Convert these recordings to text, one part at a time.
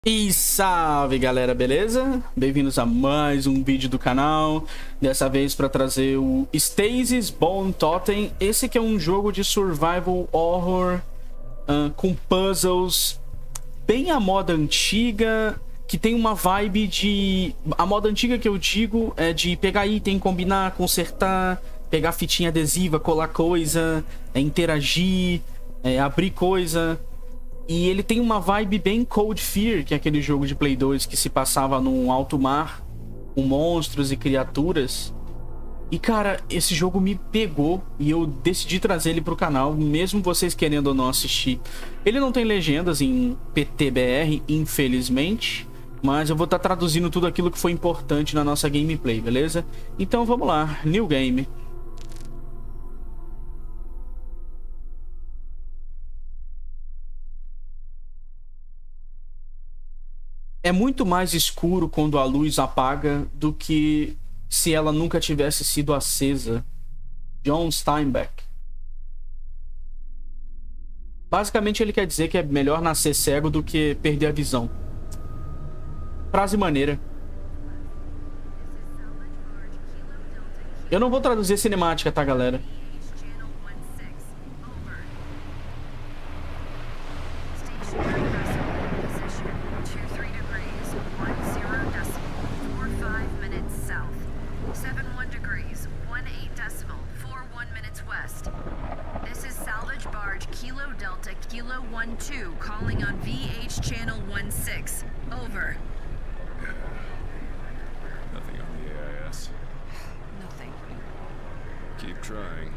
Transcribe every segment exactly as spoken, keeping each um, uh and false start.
E salve galera, beleza? Bem-vindos a mais um vídeo do canal. Dessa vez para trazer o Stasis Bone Totem. Esse que é um jogo de survival horror uh, com puzzles bem à moda antiga, que tem uma vibe de... A moda antiga que eu digo é de pegar item, combinar, consertar, pegar fitinha adesiva, colar coisa, é, interagir, é, abrir coisa. E ele tem uma vibe bem Cold Fear, que é aquele jogo de Play dois que se passava num alto mar, com monstros e criaturas. E cara, esse jogo me pegou e eu decidi trazer ele pro canal, mesmo vocês querendo ou não assistir. Ele não tem legendas em P T B R, infelizmente, mas eu vou estar traduzindo tudo aquilo que foi importante na nossa gameplay, beleza? Então vamos lá, New Game. É muito mais escuro quando a luz apaga do que se ela nunca tivesse sido acesa. John Steinbeck. Basicamente ele quer dizer que é melhor nascer cego do que perder a visão. Frase maneira. Eu não vou traduzir cinemática, tá, galera? Kilo one two, calling on V H channel one six. Over. Nothing on the A I S. Nothing. Keep trying.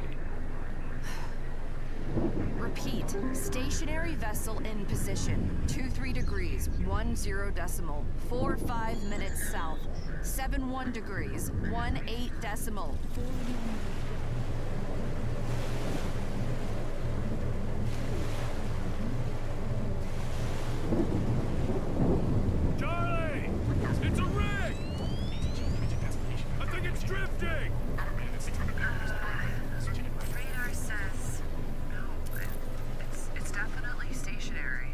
Repeat. Stationary vessel in position. Two three degrees, one zero decimal, four five minutes south. Seven one degrees, one eight decimal. Charlie! It's a rig! I think it's drifting! Radar says no. It's it's definitely stationary.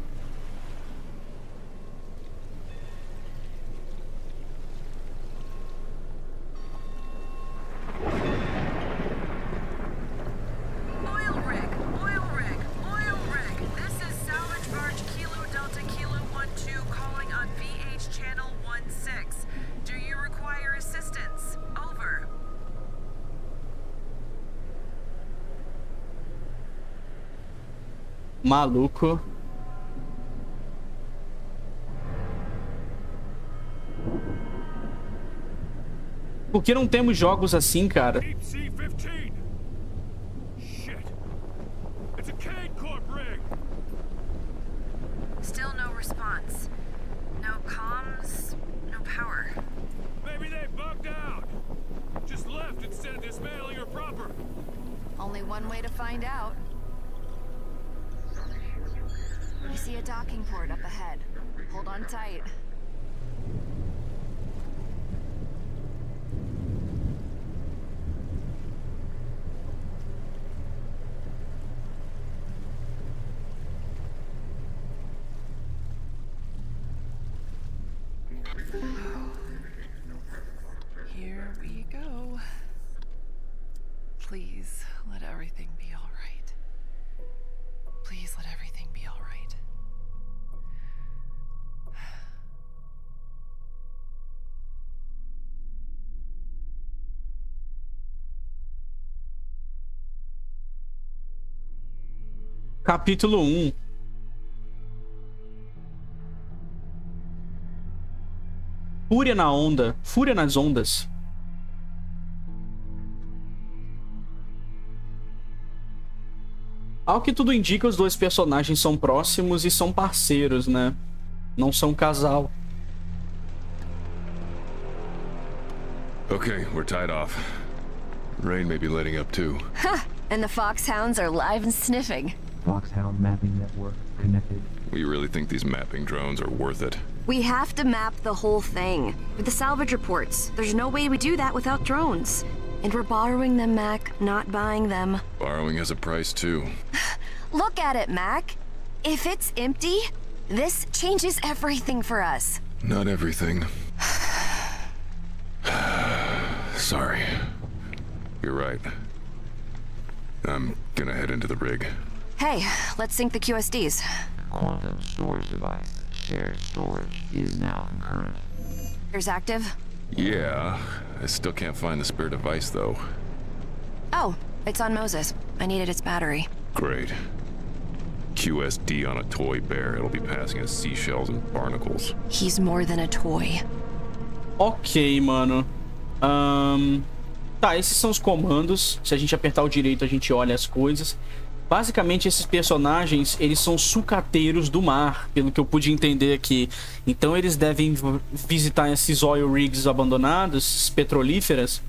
Oil rig, oil rig, oil rig. This is salvage barge Kilo Delta Kilo one two calling on V H channel one six. Do you require assistance? Over. Maluco. Por que não temos jogos assim, cara? Deep Sea fifteen! Shit! It's a Cade Corp rig! Still no response. No comms, no power. Maybe they bugged out! Just left instead of dismantling her proper! Only one way to find out. I see a docking port up ahead. Hold on tight. Here we go. Please let everything be all right. Please let everything be all right. Capítulo um. Fúria na onda. Fúria nas ondas. Ao que tudo indica, os dois personagens são próximos e são parceiros, né? Não são casal. Okay, we're tied off. Rain may be letting up too. Ha! And the foxhounds are live and sniffing. Foxhound mapping network connected. We really think these mapping drones are worth it. We have to map the whole thing. With the salvage reports, there's no way we do that without drones. And we're borrowing them, Mac, not buying them. Borrowing has a price too. Look at it, Mac. If it's empty, This changes everything for us. Not everything. Sorry. You're right. I'm gonna head into the rig. Hey, let's sync the Q S Ds. Quantum storage device. Shared storage is now concurrent. Here's active. Yeah, I still can't find the spare device though. Oh, it's on Moses. I needed its battery. Great. Q S D on a toy bear. It'll be passing as seashells and barnacles. He's more than a toy. Ok, mano. Um... Tá, esses são os comandos. Se a gente apertar o direito, a gente olha as coisas. Basicamente, esses personagens, eles são sucateiros do mar, pelo que eu pude entender aqui. Então, eles devem visitar esses oil rigs abandonados, petrolíferas,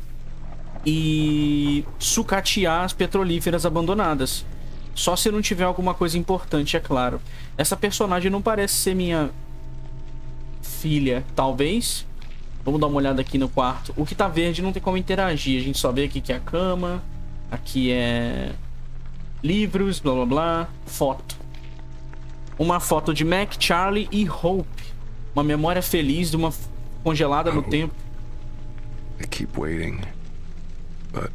e sucatear as petrolíferas abandonadas. Só se não tiver alguma coisa importante, é claro. Essa personagem não parece ser minha filha, talvez. Vamos dar uma olhada aqui no quarto. O que tá verde não tem como interagir. A gente só vê aqui que é a cama. Aqui é... livros, blá blá blá. Foto. Uma foto de Mac, Charlie e Hope. Uma memória feliz de uma congelada no tempo. I keep waiting, but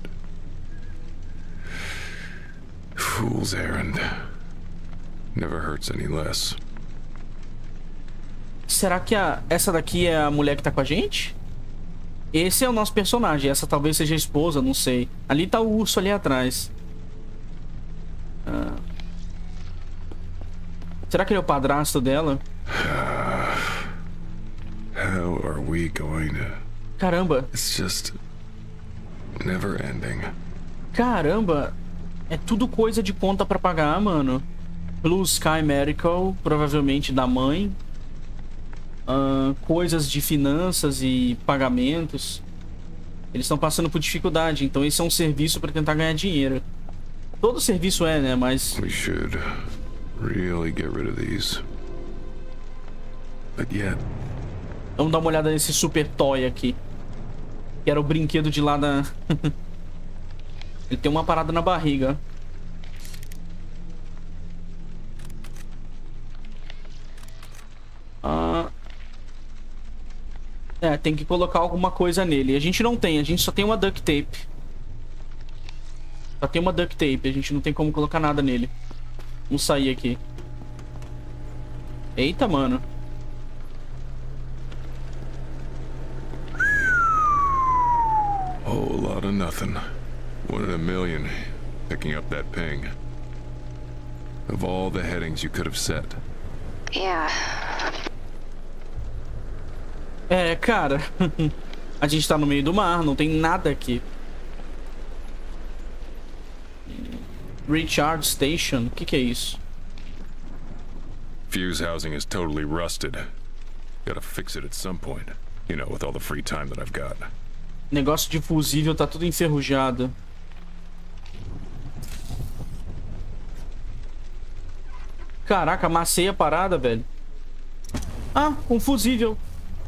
fool's errand never hurts any less. Será que a, essa daqui é a mulher que tá com a gente? Esse é o nosso personagem. Essa talvez seja a esposa, não sei. Ali tá o urso ali atrás. Ah. Será que ele é o padrasto dela? How are we going to... Caramba. It's just never ending. Caramba. É tudo coisa de conta pra pagar, mano. Blue Sky Medical, provavelmente da mãe. Uh, coisas de finanças e pagamentos. Eles estão passando por dificuldade. Então esse é um serviço pra tentar ganhar dinheiro. Todo serviço é, né? Mas... We should really get rid of these. But yet... Vamos dar uma olhada nesse super toy aqui. Que era o brinquedo de lá da... Ele tem uma parada na barriga. Ah... É, tem que colocar alguma coisa nele. A gente não tem, a gente só tem uma duct tape. Só tem uma duct tape, a gente não tem como colocar nada nele. Vamos sair aqui. Eita, mano. Whole lot of nothing. One in a million picking up that ping. Of all the headings you could have set. Yeah. É, cara. A gente tá no meio do mar, não tem nada aqui. Recharge Station, o que que é isso? Fuse housing is totally rusted. Gotta fix it at some point. You know, with all the free time that I've got. Negócio de fusível tá tudo enferrujado. Caraca, amassei a parada, velho. Ah, um fusível.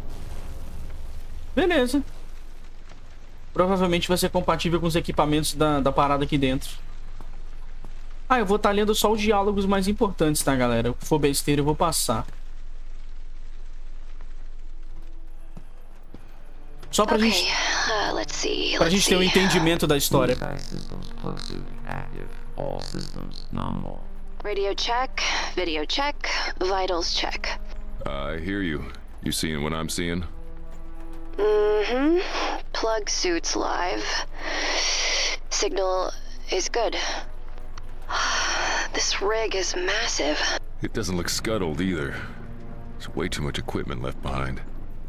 Beleza. Provavelmente vai ser compatível com os equipamentos da, da parada aqui dentro. Ah, eu vou estar lendo só os diálogos mais importantes, tá, galera? O que for besteira eu vou passar. Só pra Okay, gente... uh, let's see. Pra let's gente ter um see. entendimento da história. Systems closed. Active. All systems nominal. Radio check, video check, vitals check. I hear you. You seeing what I'm seeing? Mm-hmm. Plug suits live. Signal is good. This rig is massive. It doesn't look scuttled either. There's way too much equipment left behind.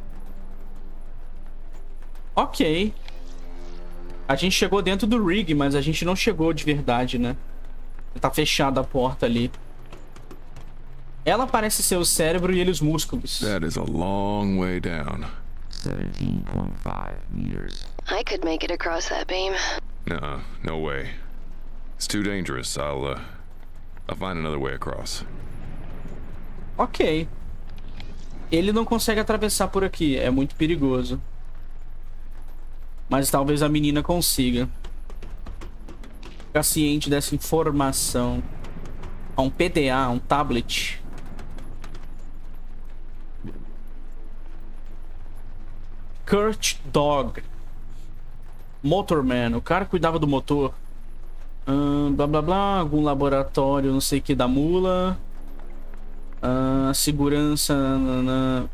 Ok. A gente chegou dentro do rig, mas a gente não chegou de verdade, né? Tá fechada a porta ali. Ela parece ser o cérebro e ele os músculos. That is a long way down. seventeen point five meters. I could make it across that beam. Nuh-uh, no way. It's too dangerous. I'll, uh, I'll find another way across. Ok. Ele não consegue atravessar por aqui. É muito perigoso. Mas talvez a menina consiga. Ficar ciente dessa informação. Um P D A, um tablet. Kurt Dog. Motorman. O cara cuidava do motor. Uh, blá blá blá. Algum laboratório, não sei o que, da mula. Uh, segurança. Nanana.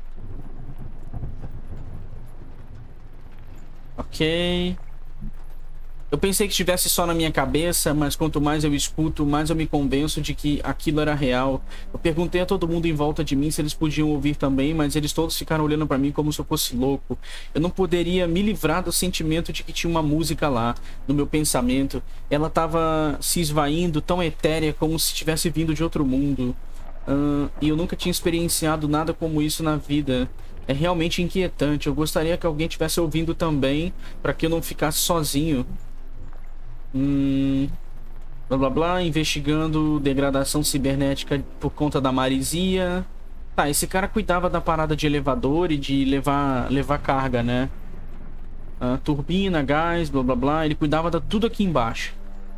Ok. Eu pensei que estivesse só na minha cabeça, mas quanto mais eu escuto, mais eu me convenço de que aquilo era real. Eu perguntei a todo mundo em volta de mim se eles podiam ouvir também, mas eles todos ficaram olhando pra mim como se eu fosse louco. Eu não poderia me livrar do sentimento de que tinha uma música lá, no meu pensamento. Ela tava se esvaindo, tão etérea, como se tivesse vindo de outro mundo. Uh, e eu nunca tinha experienciado nada como isso na vida. É realmente inquietante. Eu gostaria que alguém estivesse ouvindo também, para que eu não ficasse sozinho. Hum, blá blá blá, investigando degradação cibernética por conta da marisia. Tá, esse cara cuidava da parada de elevador e de levar, levar carga, né? Uh, turbina, gás, blá blá blá. Ele cuidava de tudo aqui embaixo.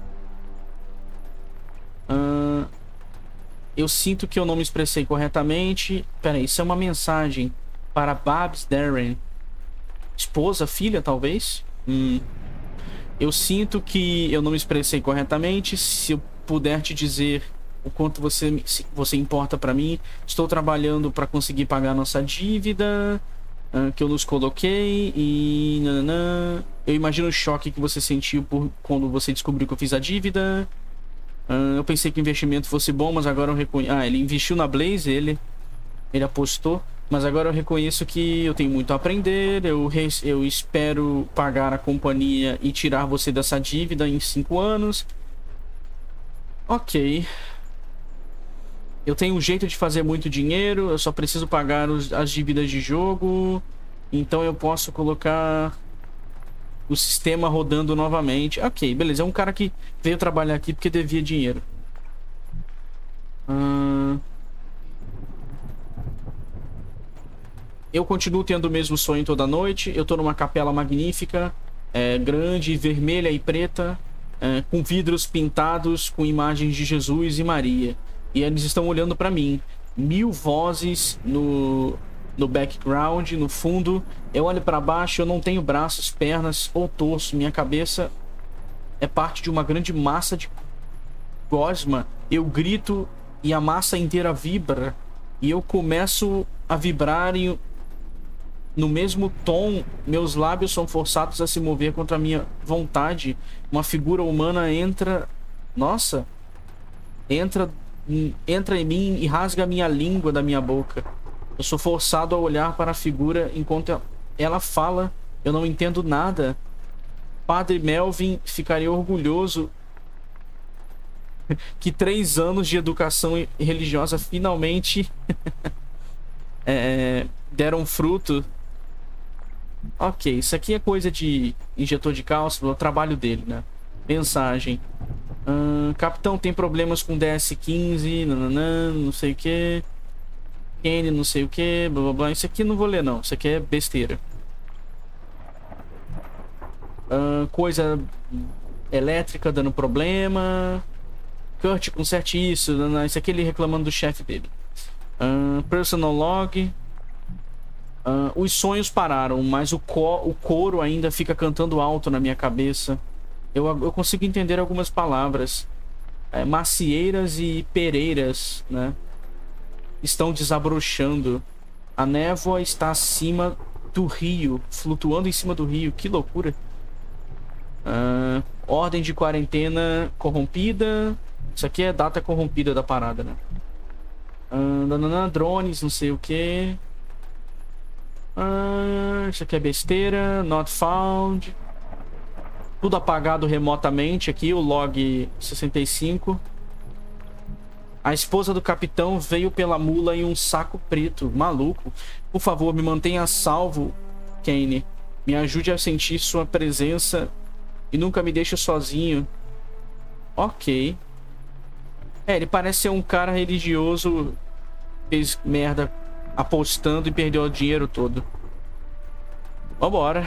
Uh, eu sinto que eu não me expressei corretamente. Pera aí, isso é uma mensagem para Babs Darren. Esposa, filha, talvez? Hum... Eu sinto que eu não me expressei corretamente. Se eu puder te dizer o quanto você, você importa pra mim. Estou trabalhando para conseguir pagar nossa dívida uh, que eu nos coloquei. E... Nananã. Eu imagino o choque que você sentiu por, quando você descobriu que eu fiz a dívida. Uh, eu pensei que o investimento fosse bom, mas agora eu reconheço... Ah, ele investiu na Blaze, ele... Ele apostou. Mas agora eu reconheço que eu tenho muito a aprender. Eu, res, eu espero pagar a companhia e tirar você dessa dívida em cinco anos. Ok. Eu tenho um jeito de fazer muito dinheiro. Eu só preciso pagar os, as dívidas de jogo. Então eu posso colocar o sistema rodando novamente. Ok, beleza. É um cara que veio trabalhar aqui porque devia dinheiro. Ahn... Uh... Eu continuo tendo o mesmo sonho toda noite. Eu tô numa capela magnífica, é, grande, vermelha e preta, é, com vidros pintados com imagens de Jesus e Maria. E eles estão olhando pra mim. Mil vozes no, no background, no fundo. Eu olho pra baixo, eu não tenho braços, pernas ou torso. Minha cabeça é parte de uma grande massa de gosma. Eu grito e a massa inteira vibra. E eu começo a vibrar em... No mesmo tom, meus lábios são forçados a se mover contra a minha vontade. Uma figura humana entra... Nossa! Entra, entra em mim e rasga a minha língua da minha boca. Eu sou forçado a olhar para a figura enquanto ela fala. Eu não entendo nada. Padre Melvin ficaria orgulhoso que três anos de educação religiosa finalmente é, deram fruto. Ok, isso aqui é coisa de injetor de cálcio, é o trabalho dele, né? Mensagem. Hum, capitão tem problemas com D S quinze, nananã, não sei o que. Kenny, não sei o que, blá blá blá. Isso aqui não vou ler não, isso aqui é besteira. Hum, coisa elétrica dando problema. Kurt, conserte isso. Isso aqui ele reclamando do chefe dele. Uh, personal log. Uh, os sonhos pararam, mas o, co o coro ainda fica cantando alto na minha cabeça. Eu, eu consigo entender algumas palavras. É, macieiras e pereiras, né? Estão desabrochando. A névoa está acima do rio, flutuando em cima do rio. Que loucura. Uh, ordem de quarentena corrompida. Isso aqui é data corrompida da parada, né? Uh, nanana, drones, não sei o que. Uh, isso aqui é besteira. Not found. Tudo apagado remotamente aqui. O log sessenta e cinco. A esposa do capitão veio pela mula em um saco preto. Maluco. Por favor, me mantenha a salvo, Kane. Me ajude a sentir sua presença e nunca me deixe sozinho. Ok. É, ele parece ser um cara religioso. Fez merda apostando e perdeu o dinheiro todo. Vambora.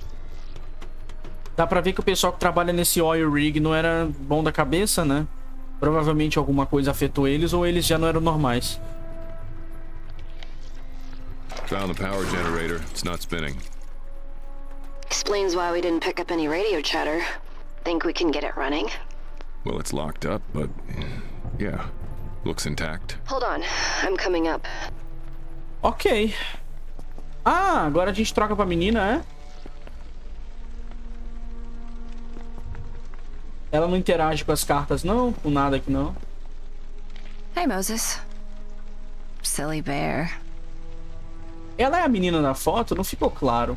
Dá pra ver que o pessoal que trabalha nesse oil rig não era bom da cabeça, né? Provavelmente alguma coisa afetou eles ou eles já não eram normais. Found the power generator. It's not spinning. Explains why we didn't pick up any radio chatter. Think we can get it running? Well, it's locked up, but yeah, looks intact. Hold on, I'm coming up. Ok. Ah, agora a gente troca pra menina, é? Ela não interage com as cartas, não? Com nada aqui, não. Hey, Moses. Silly bear. Ela é a menina na foto? Não ficou claro.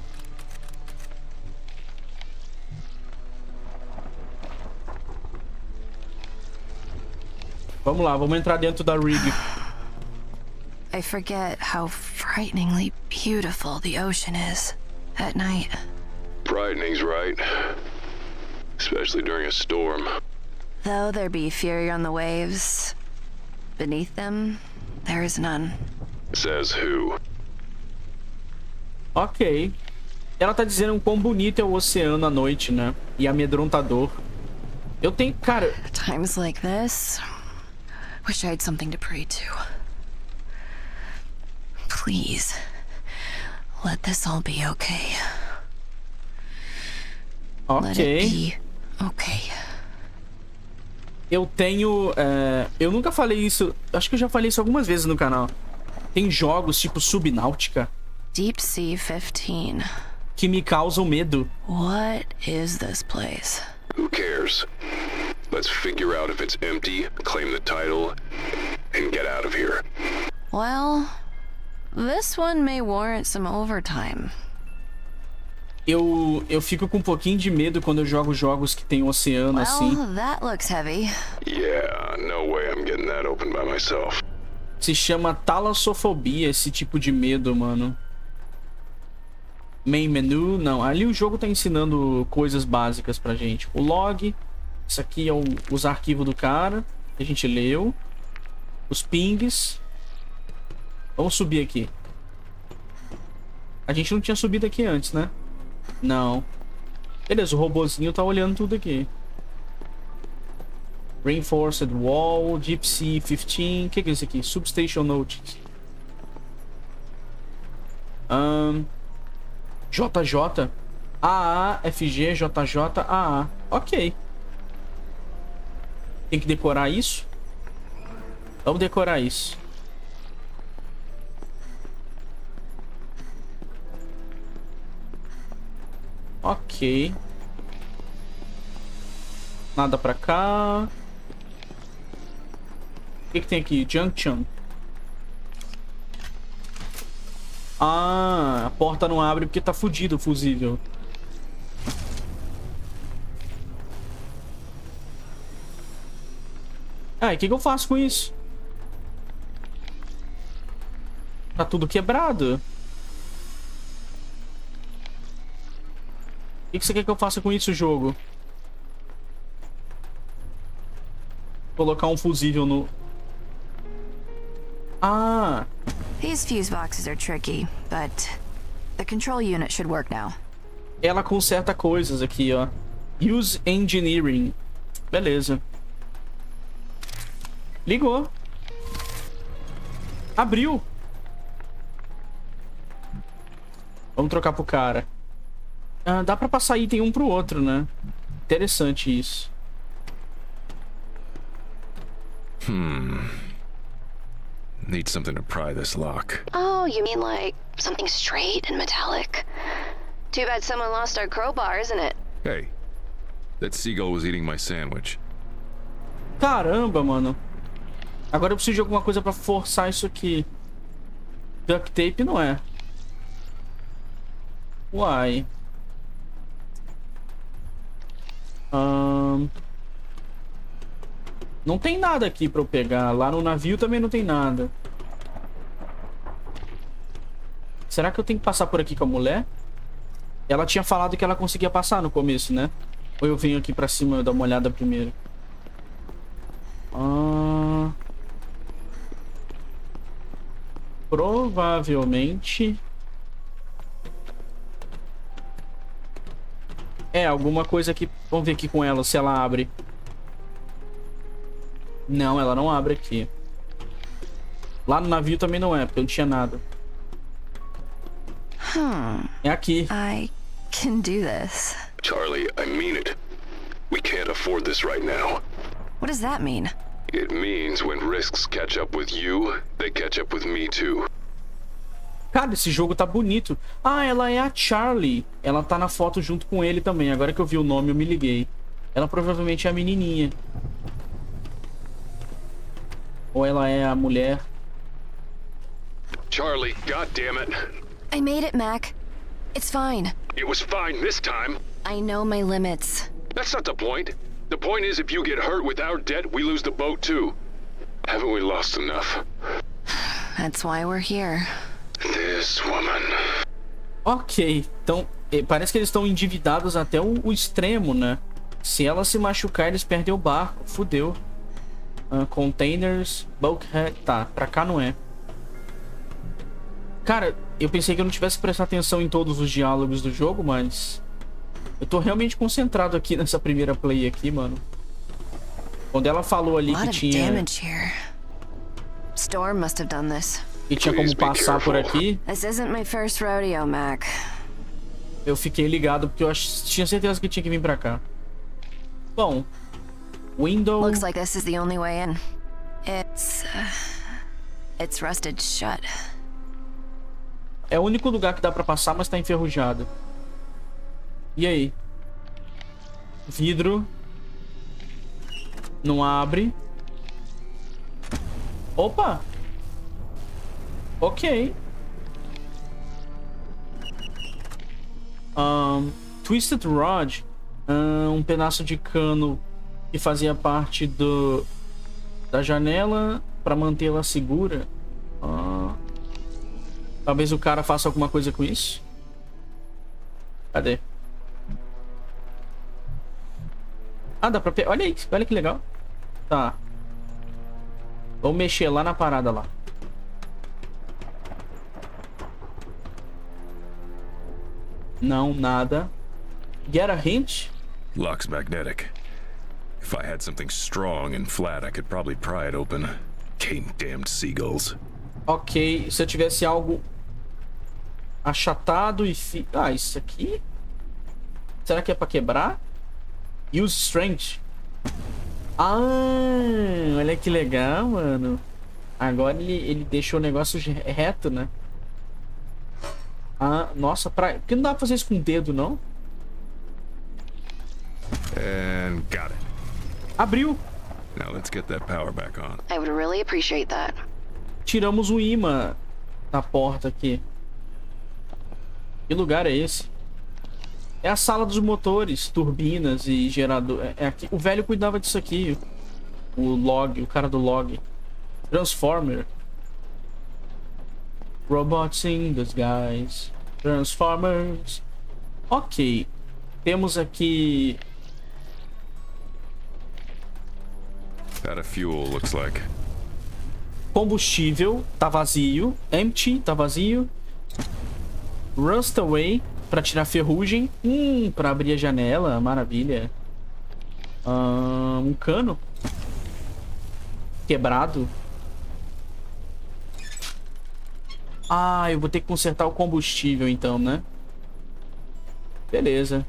Vamos lá, vamos entrar dentro da rig. I forget how frighteningly beautiful the ocean is at night. Frightening's right. Especially during a storm. Though there be fury on the waves, beneath them, there is none. Says who? Ok. Ela tá dizendo o quão bonito é o oceano à noite, né? E amedrontador. Eu tenho... Cara... Times like this, wish I had something to pray to. Please, let this all be okay. Let it Ok. be okay. Eu tenho... é, Eu nunca falei isso... Acho que eu já falei isso algumas vezes no canal. Tem jogos tipo Subnáutica Deep Sea fifteen. que me causam medo. What is this place? Who cares? Let's figure out if it's empty, claim the title, and get out of here. Well, this one may warrant some overtime. Eu, eu fico com um pouquinho de medo quando eu jogo jogos que tem um oceano assim. Well, that looks heavy. Yeah, no way I'm getting that open by myself. Se chama talassofobia, esse tipo de medo, mano. Main menu, não. Ali o jogo tá ensinando coisas básicas pra gente. O log. Isso aqui é o, os arquivos do cara que a gente leu. Os pings. Vamos subir aqui. A gente não tinha subido aqui antes, né? Não. Beleza, o robozinho tá olhando tudo aqui. Reinforced Wall, Deep Sea quinze. O que, que é isso aqui? Substation Notes. Um, J J. A A, F G, J J, A A. Ok. Tem que decorar isso? Vamos decorar isso. Ok. Nada pra cá. O que, que tem aqui? Junction. Ah, a porta não abre porque tá fudido o fusível. Ah, e o que, que eu faço com isso? Tá tudo quebrado. O que, que você quer que eu faça com isso, jogo? Colocar um fusível no... Ah! These fuse boxes are tricky, but the control unit should work now. Ela conserta coisas aqui, ó. Use Engineering. Beleza. Ligou. Abriu. Vamos trocar pro cara. Ah, dá pra passar item um pro outro, né? Interessante isso. Hmm. Need something to pry this lock. Oh, you mean like something straight and metallic? Too bad someone lost our crowbar, isn't it? Hey, that seagull was eating my sandwich. Caramba, mano. Agora eu preciso de alguma coisa pra forçar isso aqui. Duct tape não é. Uai. Um... Não tem nada aqui pra eu pegar. Lá no navio também não tem nada. Será que eu tenho que passar por aqui com a mulher? Ela tinha falado que ela conseguia passar no começo, né? Ou eu venho aqui pra cima e dar uma olhada primeiro? Ah... Provavelmente... É, alguma coisa aqui... Vamos ver aqui com ela, se ela abre. Não, ela não abre aqui. Lá no navio também não é, porque não tinha nada. É aqui. I can do this. Charlie, I mean it. We can't afford this right now. What does that mean? It means when risks catch up with you, they catch up with me too. Cara, esse jogo tá bonito. Ah, ela é a Charlie. Ela tá na foto junto com ele também. Agora que eu vi o nome, eu me liguei. Ela provavelmente é a menininha. Ou ela é a mulher. Charlie, goddammit. I made it, Mac. It's fine. It was fine this time. I know my limits. That's not the point. The point is if you get hurt with our debt, we lose the boat too. Haven't we lost enough? That's why we're here. This woman. Ok, então eh, parece que eles estão endividados até o, o extremo, né? Se ela se machucar, eles perdem o barco. Fudeu. Uh, containers, bulkhead. Tá, pra cá não é. Cara, eu pensei que eu não tivesse que prestar atenção em todos os diálogos do jogo, mas eu tô realmente concentrado aqui nessa primeira play aqui, mano. Quando ela falou ali que tinha Storm must have done this. que tinha como passar por aqui, This isn't my first rodeo, Mac. eu fiquei ligado porque eu ach... tinha certeza que tinha que vir pra cá. Bom, window. Looks like this is the only way in. It's uh, it's rusted shut. É o único lugar que dá pra passar, mas tá enferrujado. E aí? Vidro. Não abre. Opa! Ok. Um, Twisted Rod. Um, um pedaço de cano que fazia parte do da janela pra mantê-la segura. Uh, talvez o cara faça alguma coisa com isso. Cadê? Ah, dá pra... Olha aí, olha que legal. Tá. Vamos mexer lá na parada lá. Não, nada. Get a hint? Lock's magnetic. If I had something strong and flat, I could probably pry it open. Cane damned seagulls. Ok, se eu tivesse algo achatado e... Fi... Ah, isso aqui? Será que é pra quebrar? Use strength. Ah, olha que legal, mano. Agora ele, ele deixou o negócio reto, né? Ah, nossa, pra... Por que não dá pra fazer isso com o dedo, não? And got it. Abriu. Now let's get that power back on. I would really appreciate that. Tiramos o imã da porta aqui. Que lugar é esse? É a sala dos motores, turbinas e gerador. É, é aqui. O velho cuidava disso aqui. O log, o cara do log. Transformer. Robots in disguise. Transformers. Ok. Temos aqui... Out of fuel, looks like. Combustível. Tá vazio. Empty. Tá vazio. Rust away. Pra tirar ferrugem. Hum, pra abrir a janela. Maravilha. Ah, um cano. Quebrado. Ah, eu vou ter que consertar o combustível então, né? Beleza.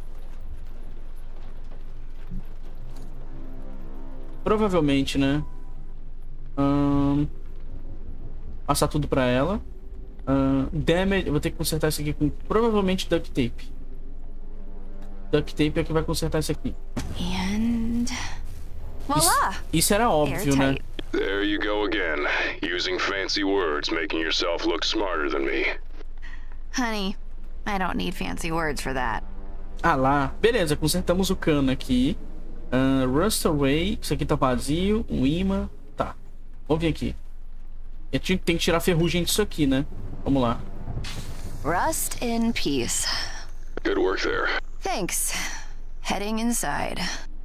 Provavelmente, né? Hum, passar tudo pra ela. Uh, damage, eu vou ter que consertar isso aqui com provavelmente duct tape. Duct tape é que vai consertar isso aqui. And voila! Isso, isso era óbvio, né? There you go again, using fancy words, making yourself look smarter than me. Honey, I don't need fancy words for that. Ah lá, beleza, consertamos o cano aqui. uh, Rust away, isso aqui tá vazio. Um imã, tá. Vamos vir aqui. Eu tinha, tem que tirar a ferrugem disso aqui, né? Vamos lá. Rust in peace. Good work there. Thanks. Heading inside.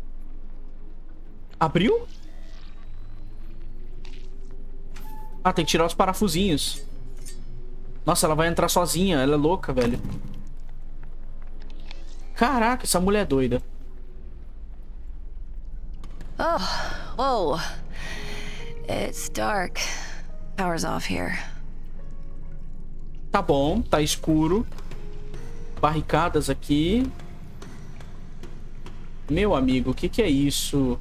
Abriu? Ah, tem que tirar os parafusinhos. Nossa, ela vai entrar sozinha. Ela é louca, velho. Caraca, essa mulher é doida. Oh, whoa. It's dark. Power's off here. Tá bom, tá escuro. barricadas aqui. Meu amigo, o que que é isso?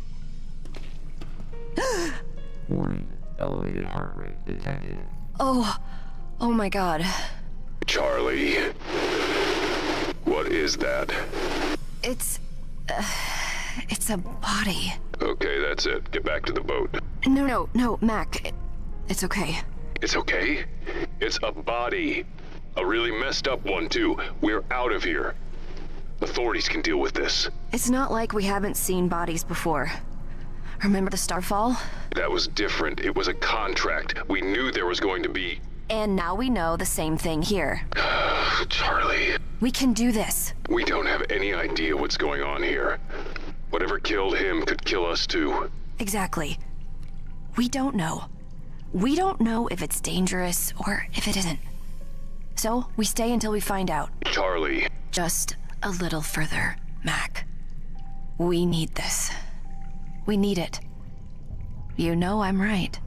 Warning. Elevated heart rate detected. Oh, oh my god. Charlie. What is that? It's... Uh, it's a body. Okay, that's it. Get back to the boat. No, no, no, Mac. It, it's okay. It's okay? It's a body. A really messed up one, too. We're out of here. Authorities can deal with this. It's not like we haven't seen bodies before. Remember the Starfall? That was different. It was a contract. We knew there was going to be... And now we know the same thing here. Charlie. We can do this. We don't have any idea what's going on here. Whatever killed him could kill us too. Exactly. We don't know. We don't know if it's dangerous or if it isn't. So, we stay until we find out. Charlie. Just a little further, Mac. We need this. We need it. You know I'm right.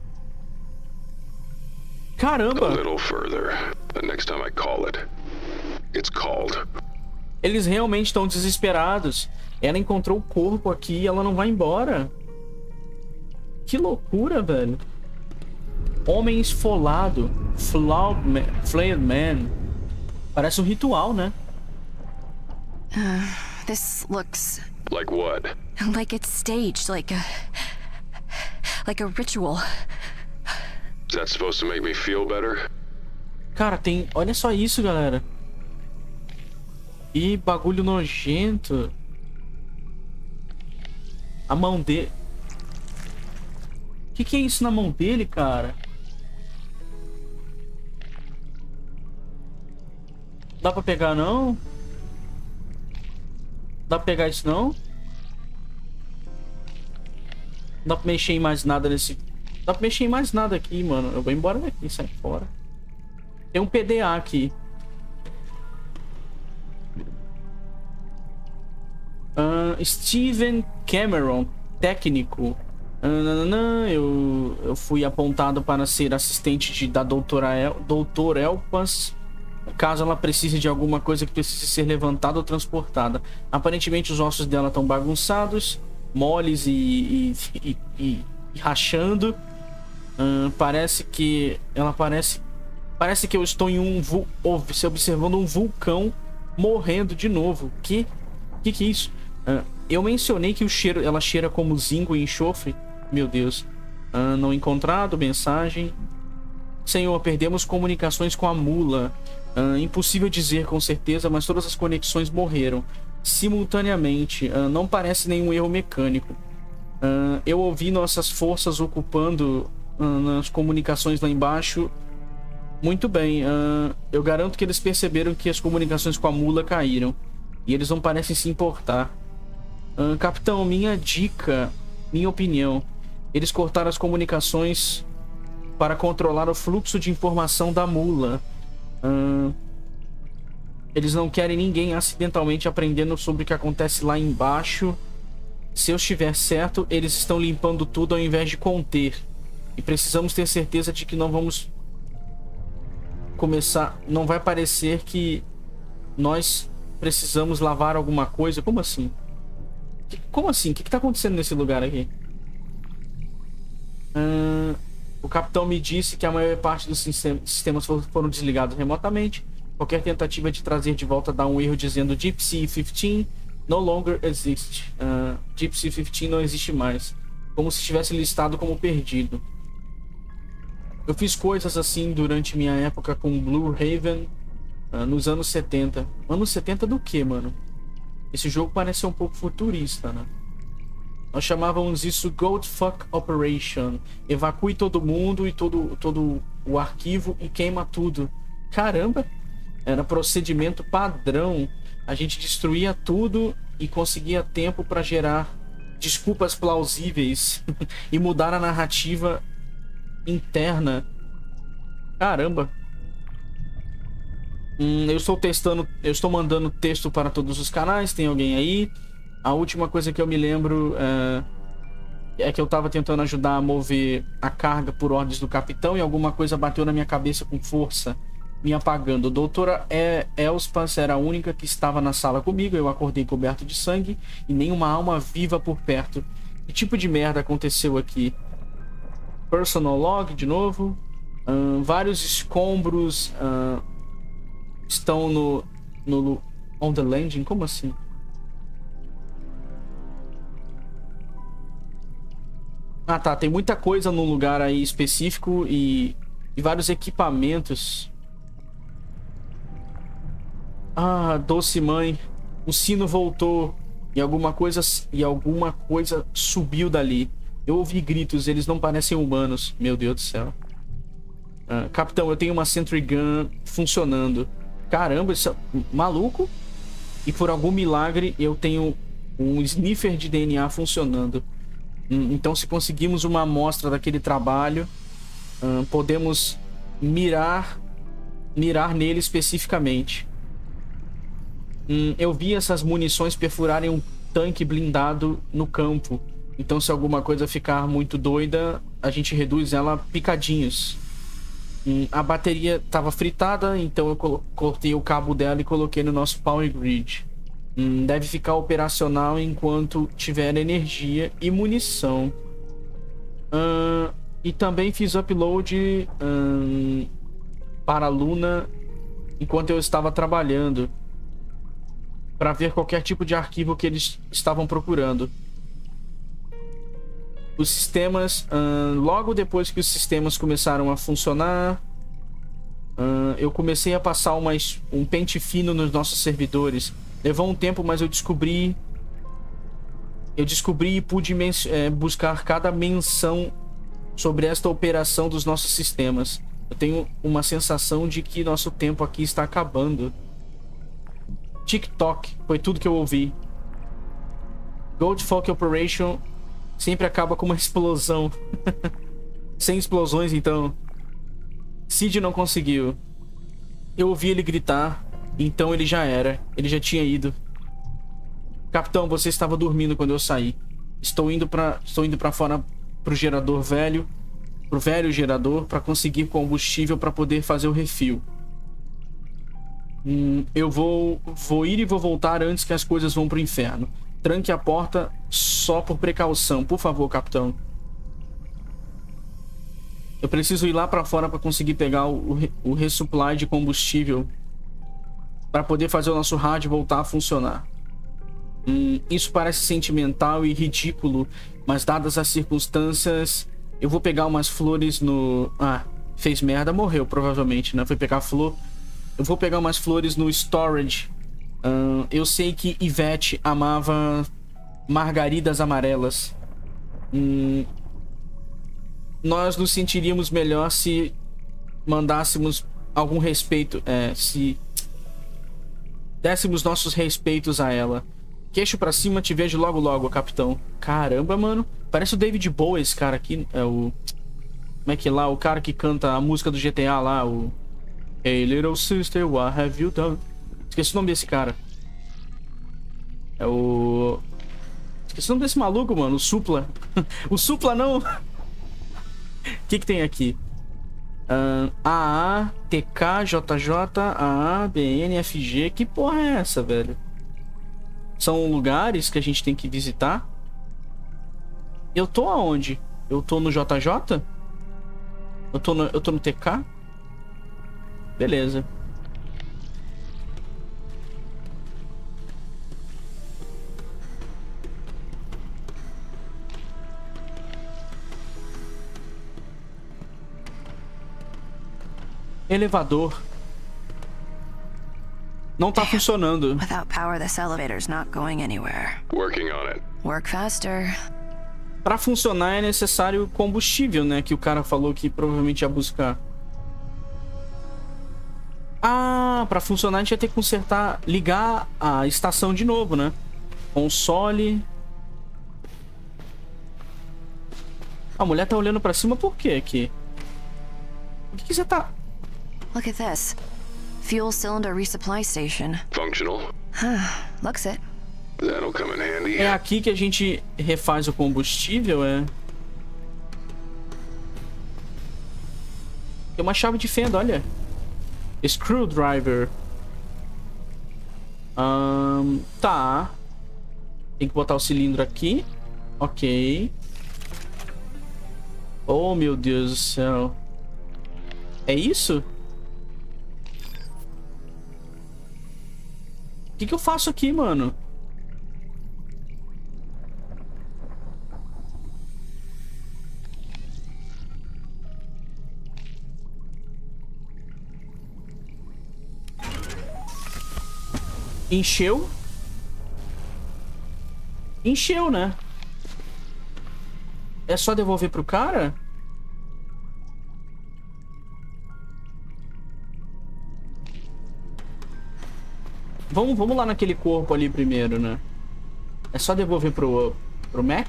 Caramba! A little further. The next time I call it, it's called. Eles realmente estão desesperados. Ela encontrou o corpo aqui e ela não vai embora. Que loucura, velho. Homem esfolado. Flawed man. Flayed man. Parece um ritual, né? Uh, this looks... Like what? Like it's staged, like a... Like a ritual. Is that supposed to make me feel better? Cara, tem... Olha só isso, galera. Ih, bagulho nojento. A mão dele... O que que é isso na mão dele, cara? Dá pra pegar, não? Dá pra pegar isso, não? Não dá pra mexer em mais nada nesse... Não dá pra mexer em mais nada aqui, mano. Eu vou embora daqui, sai fora. Tem um P D A aqui. Uh, Steven Cameron, técnico. Uh, nananã, eu, eu fui apontado para ser assistente de, da doutora El, doutor Elpas. Caso ela precise de alguma coisa que precise ser levantada ou transportada. Aparentemente os ossos dela estão bagunçados, moles e, e, e, e, e rachando. Uh, parece que ela parece parece que eu estou em um vul, observando um vulcão morrendo de novo. Que que que é isso? Uh, eu mencionei que o cheiro, ela cheira como zinco e enxofre. Meu Deus. Uh, não encontrado mensagem. Senhor, perdemos comunicações com a mula. Uh, impossível dizer com certeza, mas todas as conexões morreram simultaneamente. Uh, não parece nenhum erro mecânico. Uh, eu ouvi nossas forças ocupando uh, nas comunicações lá embaixo. Muito bem. Uh, eu garanto que eles perceberam que as comunicações com a mula caíram. E eles não parecem se importar. Uh, capitão, minha dica, minha opinião. Eles cortaram as comunicações para controlar o fluxo de informação da mula. Uh, eles não querem ninguém acidentalmente aprendendo sobre o que acontece lá embaixo. Se eu estiver certo, eles estão limpando tudo ao invés de conter. E precisamos ter certeza de que não vamos começar... Não vai parecer que nós precisamos lavar alguma coisa. Como assim? Como assim? O que está acontecendo nesse lugar aqui? Uh, o capitão me disse que a maior parte dos sistemas foram desligados remotamente. Qualquer tentativa de trazer de volta dá um erro dizendo Deep Sea quinze no longer exists. Uh, Deep Sea quinze não existe mais. Como se estivesse listado como perdido. Eu fiz coisas assim durante minha época com Blue Haven uh, nos anos setenta. Anos setenta do que, mano? Esse jogo parece ser um pouco futurista, né? Nós chamávamos isso Goldfuck Operation. Evacue todo mundo e todo, todo o arquivo e queima tudo. Caramba! Era procedimento padrão. A gente destruía tudo e conseguia tempo para gerar desculpas plausíveis e mudar a narrativa interna. Caramba! Hum, eu estou testando, eu estou mandando texto para todos os canais. Tem alguém aí? A última coisa que eu me lembro é, é que eu estava tentando ajudar a mover a carga por ordens do capitão e alguma coisa bateu na minha cabeça com força. me apagando. A doutora Elspas era a única que estava na sala comigo. Eu acordei coberto de sangue e nenhuma alma viva por perto. Que tipo de merda aconteceu aqui? Personal log de novo. Uh, vários escombros uh, estão no, no... On the landing? Como assim? Ah, tá. Tem muita coisa num lugar aí específico e, e vários equipamentos. Ah, doce mãe. O sino voltou e alguma coisa e alguma coisa subiu dali. Eu ouvi gritos. Eles não parecem humanos. Meu Deus do céu. Ah, capitão, eu tenho uma Sentry Gun funcionando. Caramba, isso é maluco. E por algum milagre eu tenho um sniffer de D N A funcionando. Então, se conseguimos uma amostra daquele trabalho, uh, podemos mirar, mirar nele especificamente. Hum, eu vi essas munições perfurarem um tanque blindado no campo. Então, se alguma coisa ficar muito doida, a gente reduz ela a picadinhos. Hum, a bateria estava fritada, então eu cortei o cabo dela e coloquei no nosso power grid. Hum, deve ficar operacional enquanto tiver energia e munição. Uh, e também fiz upload um, para a Luna enquanto eu estava trabalhando, para ver qualquer tipo de arquivo que eles estavam procurando. Os sistemas, uh, logo depois que os sistemas começaram a funcionar, uh, eu comecei a passar umas, um pente fino nos nossos servidores. Levou um tempo, mas eu descobri... Eu descobri e pude é, buscar cada menção sobre esta operação dos nossos sistemas. Eu tenho uma sensação de que nosso tempo aqui está acabando. TikTok, foi tudo que eu ouvi. Goldfuck Operation sempre acaba com uma explosão. Sem explosões, então. Sid não conseguiu. Eu ouvi ele gritar. Então ele já era. Ele já tinha ido. Capitão, você estava dormindo quando eu saí. Estou indo para, estou indo para fora pro gerador velho, pro velho gerador, para conseguir combustível para poder fazer o refil. Hum, eu vou, vou ir e vou voltar antes que as coisas vão pro inferno. Tranque a porta só por precaução, por favor, capitão. Eu preciso ir lá para fora para conseguir pegar o, o, o resupply de combustível, para poder fazer o nosso rádio voltar a funcionar. Hum, isso parece sentimental e ridículo, mas dadas as circunstâncias, eu vou pegar umas flores no... Ah, fez merda, morreu provavelmente, né? Foi pegar flor. Eu vou pegar umas flores no storage. Hum, eu sei que Ivete amava margaridas amarelas. Hum, nós nos sentiríamos melhor se mandássemos algum respeito, é, se... dessemos nossos respeitos a ela. Queixo pra cima, te vejo logo logo, capitão. Caramba, mano. Parece o David Bowie, esse cara aqui. É o... Como é que é lá? O cara que canta a música do G T A lá, o... Hey, little sister, what have you done? Esqueci o nome desse cara. É o... Esqueci o nome desse maluco, mano. O Supla. O Supla não... O que que tem aqui? Uh, A A, T K, J J, A A, B N, F G. Que porra é essa, velho? São lugares que a gente tem que visitar. Eu tô aonde? Eu tô no J J? Eu tô no, eu tô no T K? Beleza. Elevador. Não tá funcionando. Without power, this elevator's not going anywhere. Working on it. Work faster. Para funcionar é necessário combustível, né? Que o cara falou que provavelmente ia buscar. Ah, para funcionar a gente ia ter que consertar, ligar a estação de novo, né? Console. A mulher tá olhando para cima por quê aqui? Por que que você tá... Look at this. Fuel cylinder resupply station. Functional. Looks it. That'll come in handy. É aqui que a gente refaz o combustível, é? Tem uma chave de fenda, olha. Screwdriver. Um, tá. Tem que botar o cilindro aqui. Ok. Oh, meu Deus do céu. É isso? O que que eu faço aqui, mano? Encheu? Encheu, né? É só devolver pro cara? Vamos, vamos lá naquele corpo ali primeiro, né? É só devolver pro, pro Mac?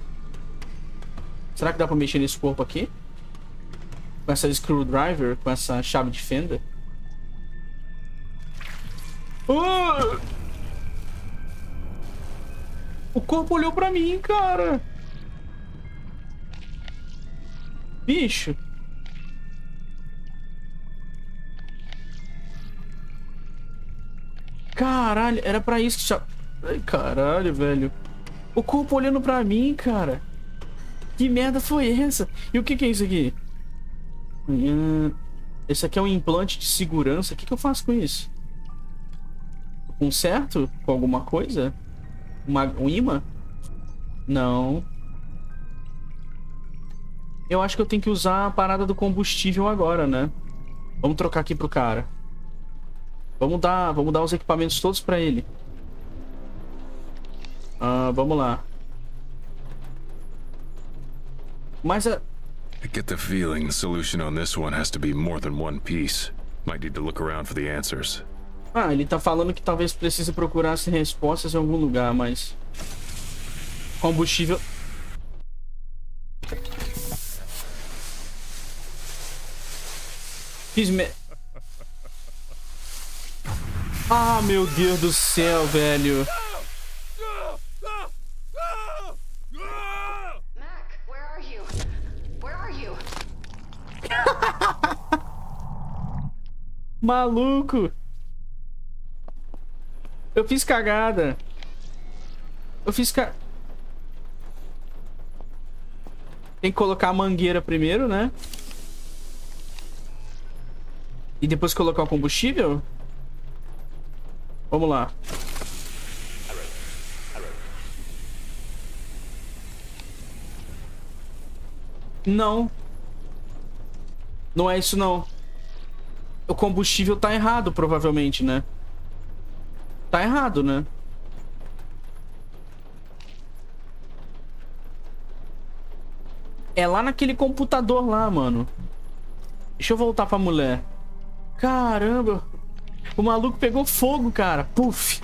Será que dá pra mexer nesse corpo aqui? Com essa screwdriver? Com essa chave de fenda? Uh! O corpo olhou pra mim, cara. Bicho. Caralho, era pra isso que já... Ai, caralho, velho. O corpo olhando pra mim, cara. Que merda foi essa? E o que que é isso aqui? Hum, esse aqui é um implante de segurança. O que que eu faço com isso? Conserto com alguma coisa? Uma, um imã? Não. Eu acho que eu tenho que usar a parada do combustível agora, né? Vamos trocar aqui pro cara. Vamos dar, vamos dar os equipamentos todos pra ele. Ah, vamos lá. Mas a... I get the feeling the solution on this one has to be more than one piece. Might need to look around for the answers. Ah, ele tá falando que talvez precise procurar as respostas em algum lugar, mas... Combustível... Fiz me... Ah, meu Deus do céu, velho. Mac, where are you? Where are you? Maluco. Eu fiz cagada. Eu fiz ca... Tem que colocar a mangueira primeiro, né? E depois colocar o combustível? Vamos lá. Não. Não é isso, não. O combustível tá errado, provavelmente, né? Tá errado, né? É lá naquele computador lá, mano. Deixa eu voltar pra mulher. Caramba. O maluco pegou fogo, cara. Puf.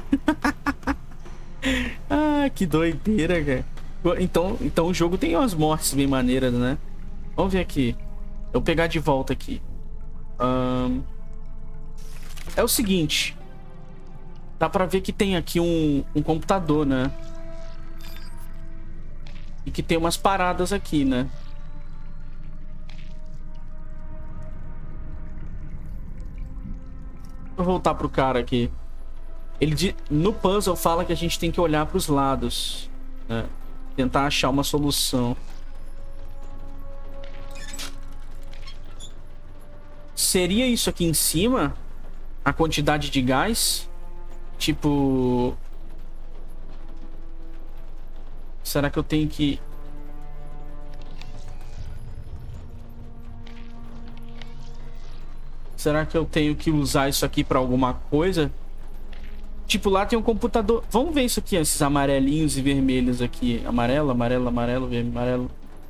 Ah, que doideira, cara. Então, então o jogo tem umas mortes bem maneiras, né? Vamos ver aqui. Eu vou pegar de volta aqui. Um... É o seguinte. Dá pra ver que tem aqui um, um computador, né? E que tem umas paradas aqui, né? Vou voltar pro cara aqui. Ele no puzzle fala que a gente tem que olhar pros lados, né? Tentar achar uma solução. Seria isso aqui em cima? A quantidade de gás? Tipo... Será que eu tenho que... Será que eu tenho que usar isso aqui pra alguma coisa? Tipo, lá tem um computador... Vamos ver isso aqui, esses amarelinhos e vermelhos aqui. Amarelo, amarelo, amarelo, vermelho, amarelo.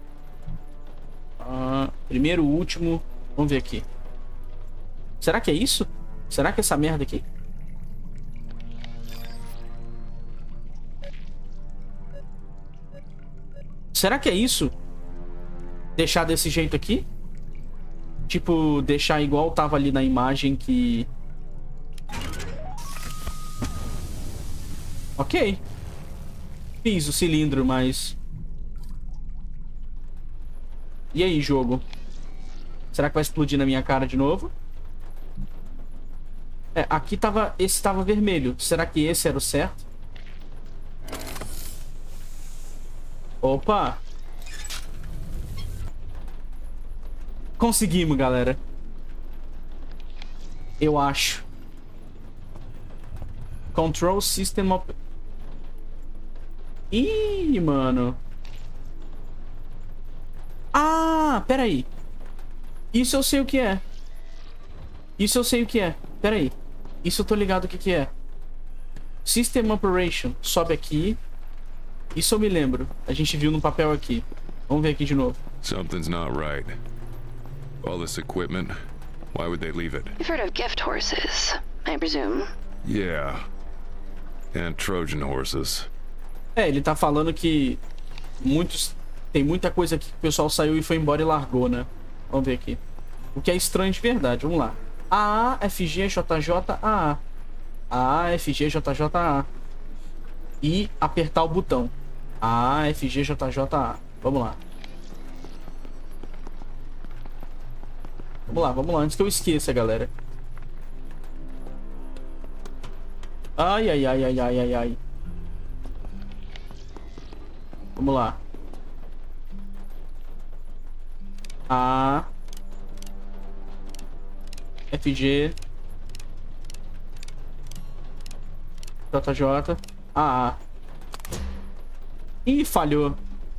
Ah, primeiro, último. Vamos ver aqui. Será que é isso? Será que é essa merda aqui? Será que é isso? Deixar desse jeito aqui? Tipo, deixar igual tava ali na imagem que... Ok. Fiz o cilindro, mas... E aí, jogo? Será que vai explodir na minha cara de novo? É, aqui tava... Esse tava vermelho. Será que esse era o certo? Opa! Conseguimos, galera. Eu acho. Control System Op... Ih, mano. Ah, peraí. Isso eu sei o que é. Isso eu sei o que é. Peraí. Isso eu tô ligado o que que é. System Operation. Sobe aqui. Isso eu me lembro. A gente viu no papel aqui. Vamos ver aqui de novo. Something's not right. All this equipment, why would they leave it? You've heard of gift horses, I presume. Yeah. And Trojan horses. É, ele tá falando que muitos... Tem muita coisa aqui que o pessoal saiu e foi embora e largou, né? Vamos ver aqui. O que é estranho de verdade. Vamos lá. A A, F G, J J, A A. A A, F G, J J, A A. E apertar o botão. A A, F G, J J, A A. Vamos lá. Vamos lá, vamos lá. Antes que eu esqueça, galera. Ai, ai, ai, ai, ai, ai, ai. Vamos lá. A F G J J A A. Ih, falhou.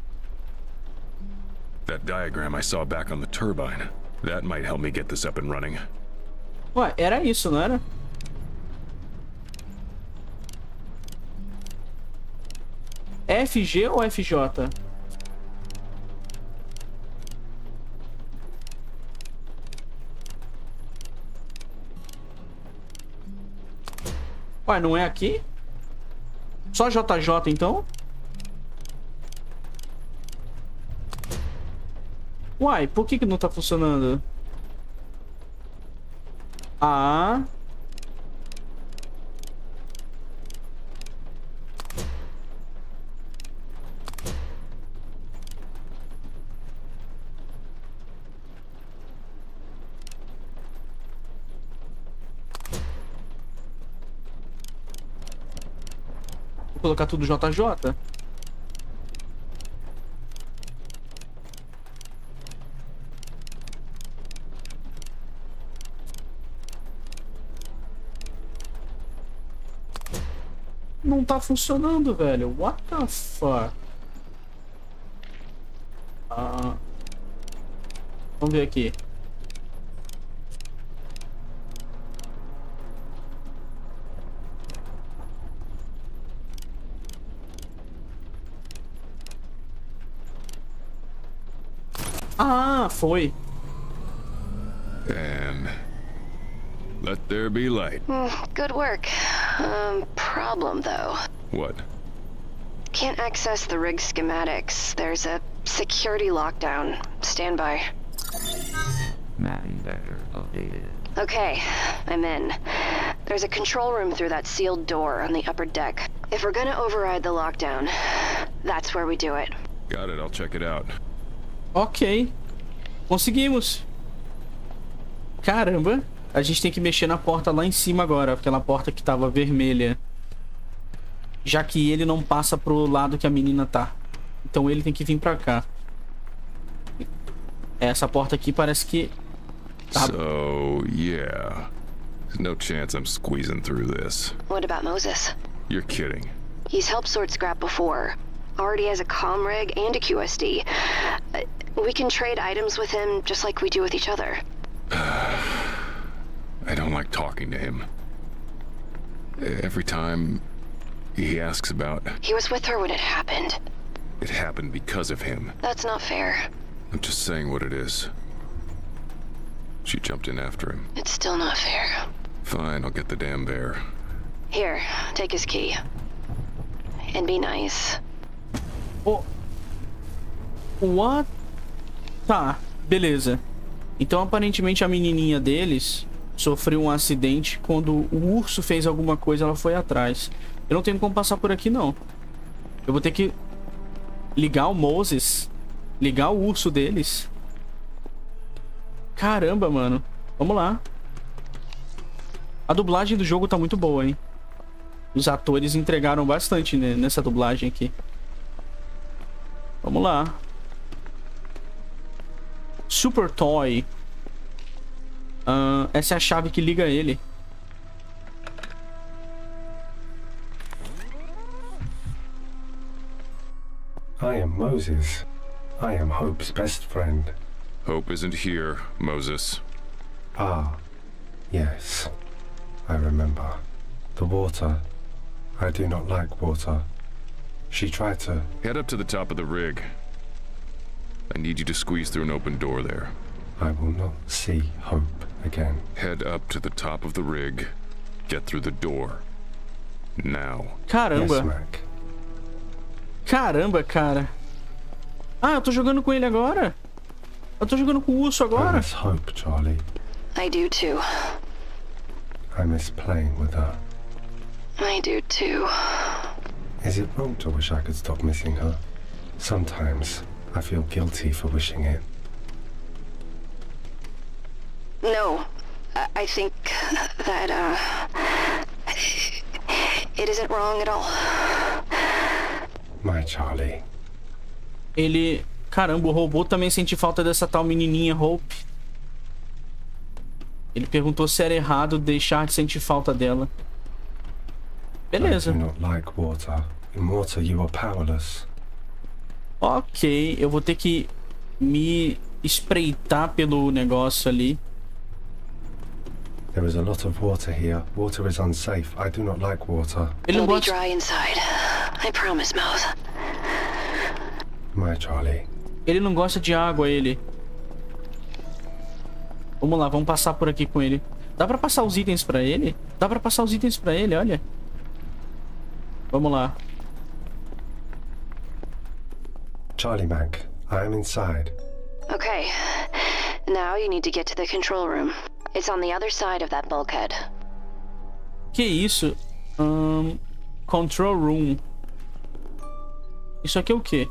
That diagram I saw back on the turbine. That might help me get this up and running. Ué, era isso, não era? F G ou F J? Ué, não é aqui? Só J J, então? Uai, por que que não tá funcionando? A... Vou colocar tudo J J? Não tá funcionando, velho. What the fuck? Ah. Vamos ver aqui. Ah, foi. And let there be light. Good work. Um, problem though. What? Can't access the rig schematics. There's a security lockdown. Stand by. Mapping vector updated. Okay, I'm in. There's a control room through that sealed door on the upper deck. If we're gonna override the lockdown, that's where we do it. Got it, I'll check it out. Ok. Conseguimos. Caramba. A gente tem que mexer na porta lá em cima agora. Aquela porta que tava vermelha. Já que ele não passa pro lado que a menina tá. Então ele tem que vir pra cá. Essa porta aqui parece que... Tá... So, yeah. There's no chance I'm squeezing through this. What about Moses? You're kidding. He's helped sort scrap before. Already has a comm rig and a Q S D. Uh, we can trade items with him just like we do with each other. I don't like talking to him. Every time he asks about... He was with her when it happened. It happened because of him. That's not fair. I'm just saying what it is. She jumped in after him. It's still not fair. Fine, I'll get the damn bear. Here, take his key. And be nice. Oh. What? Tá, beleza. Então aparentemente a menininha deles sofreu um acidente. Quando o urso fez alguma coisa, ela foi atrás. Eu não tenho como passar por aqui, não. Eu vou ter que ligar o Moses. Ligar o urso deles. Caramba, mano. Vamos lá. A dublagem do jogo tá muito boa, hein? Os atores entregaram bastante, né, nessa dublagem aqui. Vamos lá. Super Toy. Uh, essa é a chave que liga ele. I am Moses. I am Hope's best friend. Hope isn't here, Moses. Ah, yes. I remember. The water. I do not like water. She tried to... Head up to the top of the rig. I need you to squeeze through an open door there. I will not see Hope again. Head up to the top of the rig. Get through the door. Now. Caramba. Yes, Mac. Caramba, cara. Ah, eu tô jogando com ele agora. Eu tô jogando com o urso I agora. miss Hope, Charlie. I do too. I miss playing with her. I do too. Is it wrong to wish I could stop missing her? Sometimes I feel guilty for wishing it. No, I, I think that, uh... it isn't wrong at all. My Charlie. Ele... Caramba, o robô também sente falta dessa tal menininha Hope. Ele perguntou se era errado deixar de sentir falta dela. Beleza. I do not like water. In water you are powerless. Ok, eu vou ter que me espreitar pelo negócio ali. There is a lot of water here. Water is unsafe. I do not like water. Ele não It'll be gosta... dry inside. I promise, Mose. My Charlie. Ele não gosta de água, ele. Vamos lá, vamos passar por aqui com ele. Dá pra passar os itens pra ele? Dá pra passar os itens pra ele, olha. Vamos lá. Charlie Mac, I am inside. Okay. Now you need to get to the control room. It's on the other side of that bulkhead. Que isso? Um, control room. Isso aqui é o quê?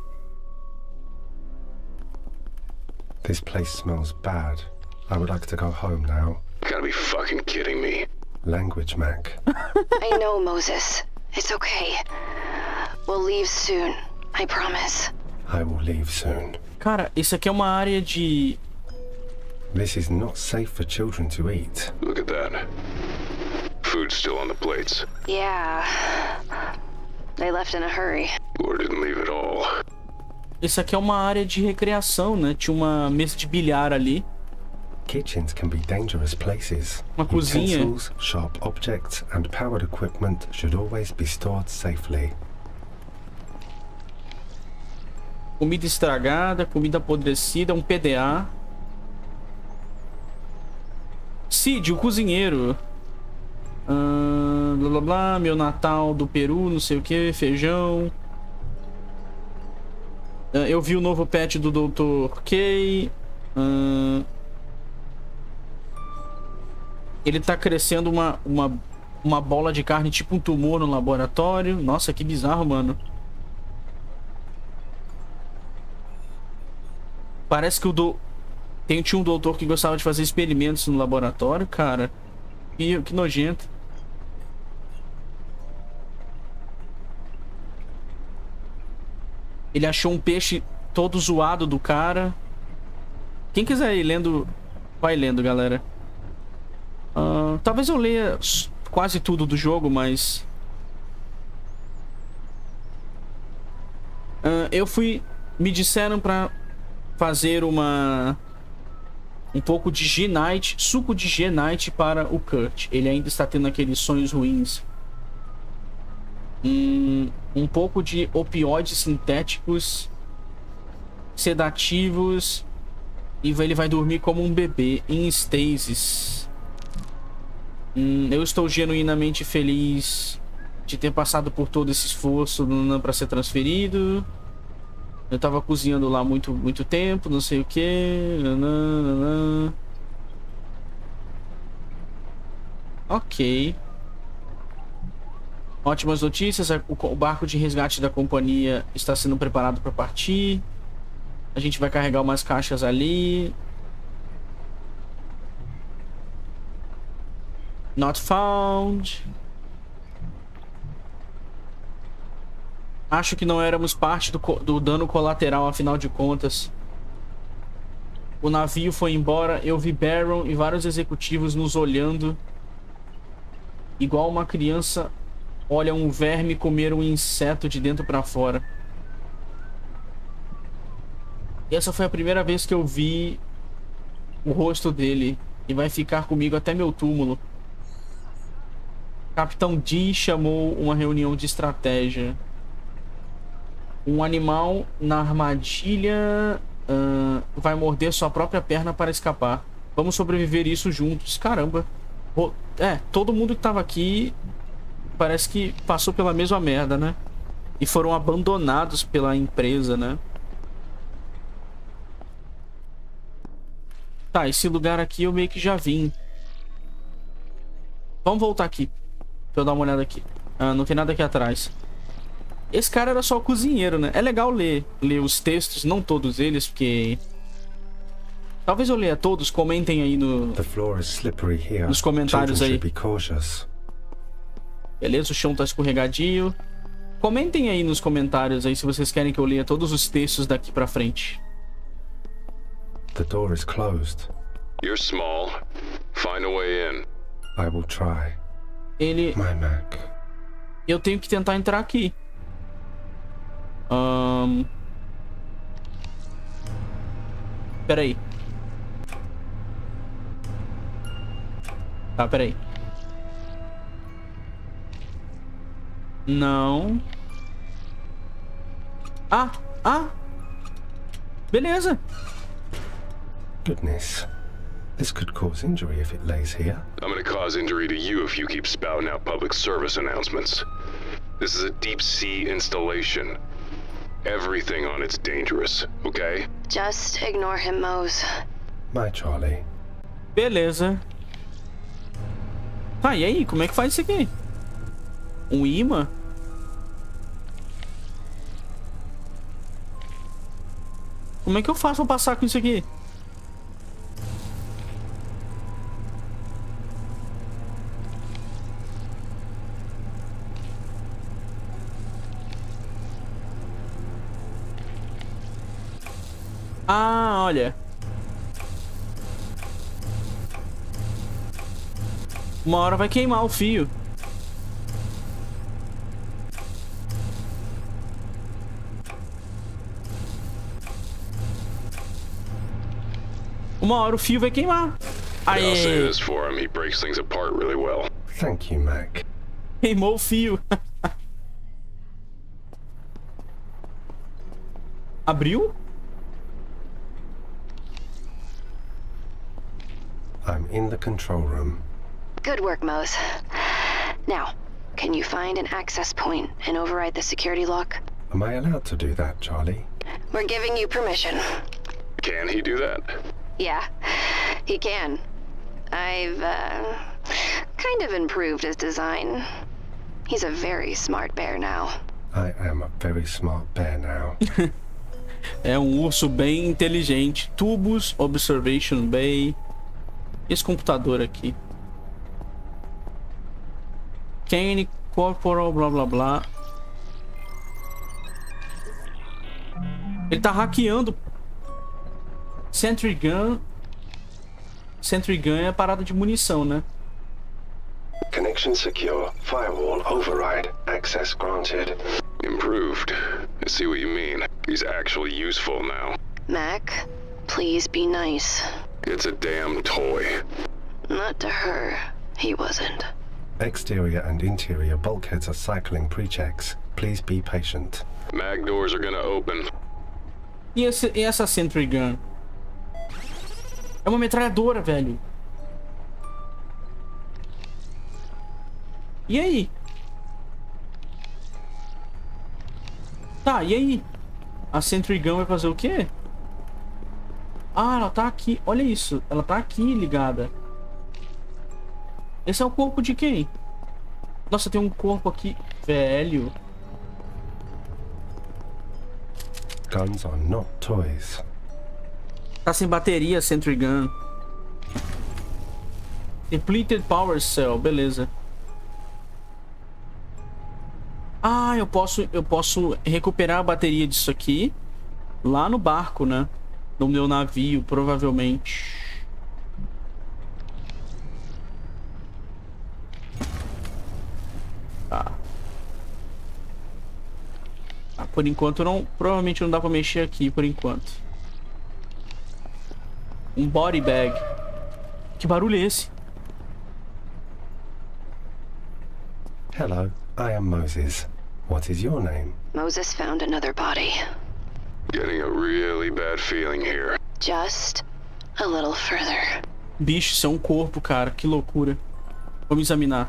This place smells bad. I would like to go home now. You gotta be fucking kidding me. Language, Mac. I know, Moses. It's okay. We'll leave soon. I promise. I will leave soon. Cara, isso aqui é uma área de... This is not safe for children to eat. Look at that. Food's still on the plates. Yeah. They left in a hurry. Or didn't leave at all. Isso aqui é uma área de recreação, né? Tinha uma mesa de bilhar ali. Kitchens can be dangerous places. Uma cozinha. Utensils, sharp objects, and powered equipment should always be stored safely. Comida estragada, comida apodrecida, um P D A. Cid, o cozinheiro. Ah, blá blá blá, meu Natal do Peru, não sei o que, feijão. Ah, eu vi o novo pet do doutor K. Ah, ele tá crescendo uma, uma, uma bola de carne tipo um tumor no laboratório. Nossa, que bizarro, mano. Parece que o do... Tem, tinha um doutor que gostava de fazer experimentos no laboratório, cara. Que, que nojento. Ele achou um peixe todo zoado do cara. Quem quiser ir lendo, vai lendo, galera. Uh, talvez eu leia quase tudo do jogo, mas... Uh, eu fui... Me disseram pra fazer uma... Um pouco de G-Night, suco de G-Night para o Kurt. Ele ainda está tendo aqueles sonhos ruins. Um, um pouco de opioides sintéticos, sedativos, e ele vai dormir como um bebê em stasis. Hum, eu estou genuinamente feliz de ter passado por todo esse esforço para ser transferido. Eu tava cozinhando lá muito, muito tempo, não sei o que. Ok. Ótimas notícias. O barco de resgate da companhia está sendo preparado para partir. A gente vai carregar umas caixas ali. Not found. Acho que não éramos parte do, do dano colateral, afinal de contas. O navio foi embora, eu vi Baron e vários executivos nos olhando. Igual uma criança olha um verme comer um inseto de dentro pra fora. E essa foi a primeira vez que eu vi o rosto dele. E vai ficar comigo até meu túmulo. Capitão D chamou uma reunião de estratégia. Um animal na armadilha uh, vai morder sua própria perna para escapar. Vamos sobreviver isso juntos. Caramba. É, todo mundo que tava aqui parece que passou pela mesma merda, né? E foram abandonados pela empresa, né? Tá, esse lugar aqui eu meio que já vim. Vamos voltar aqui pra eu dar uma olhada aqui. Ah, não tem nada aqui atrás. Esse cara era só o cozinheiro, né? É legal ler, ler os textos, não todos eles, porque... Talvez eu leia todos, comentem aí no... nos comentários aí. Beleza, o chão tá escorregadio. Comentem aí nos comentários aí se vocês querem que eu leia todos os textos daqui pra frente. The door is closed. You're small. Find a way in. I will try. Ele... My Mac. Eu tenho que tentar entrar aqui. Um... Pera aí. Tá, pera aí. Não. Ah, ah. Beleza. Goodness. This could cause injury if it lays here. I'm gonna cause injury to you if you keep spouting out public service announcements. This is a deep sea installation. Everything on it's dangerous, okay? Just ignore him, Mose. My Charlie. Beleza. Tá, e aí? Como é que faz isso aqui? Um imã? Como é que eu faço pra passar com isso aqui? Ah, olha. Uma hora vai queimar o fio. Uma hora o fio vai queimar. I'll say this for him. He breaks things apart really well. Thank you, Mac. Queimou o fio. Abriu? I'm in the control room. Good work, Mose. Now, can you find an access point and override the security lock? Am I allowed to do that, Charlie? We're giving you permission. Can he do that? Yeah, he can. I've, uh, kind of improved his design. He's a very smart bear now. I am a very smart bear now. É um urso bem inteligente. Tubos, Observation Bay. Esse computador aqui. Kane, Corporal, blá blá blá. Ele tá hackeando. Sentry Gun. Sentry Gun é a parada de munição, né? Connection secure. Firewall override. Access granted. Improved. I see what you mean. He's actually useful now. Mac, please be nice. It's a damn toy. Not to her. He wasn't. Exterior and interior bulkheads are cycling pre-checks. Please be patient. Mag doors are gonna open. E, esse, e essa Sentry Gun? É uma metralhadora, velho. E aí? Tá, e aí? A Sentry Gun vai fazer o quê? Ah, ela tá aqui. Olha isso. Ela tá aqui ligada. Esse é o corpo de quem? Nossa, tem um corpo aqui. Velho. Guns are not toys. Tá sem bateria, Sentry Gun. Depleted Power Cell, beleza. Ah, eu posso, eu posso recuperar a bateria disso aqui lá no barco, né? No meu navio, provavelmente. Tá. Ah, por enquanto não, provavelmente não dá pra mexer aqui por enquanto. Um body bag. Que barulho é esse? Hello, I am Moses. What is your name? Moses found another body. Getting a really bad feeling here. Just a little further. Bicho, isso é um corpo, cara. Que loucura. Vamos examinar.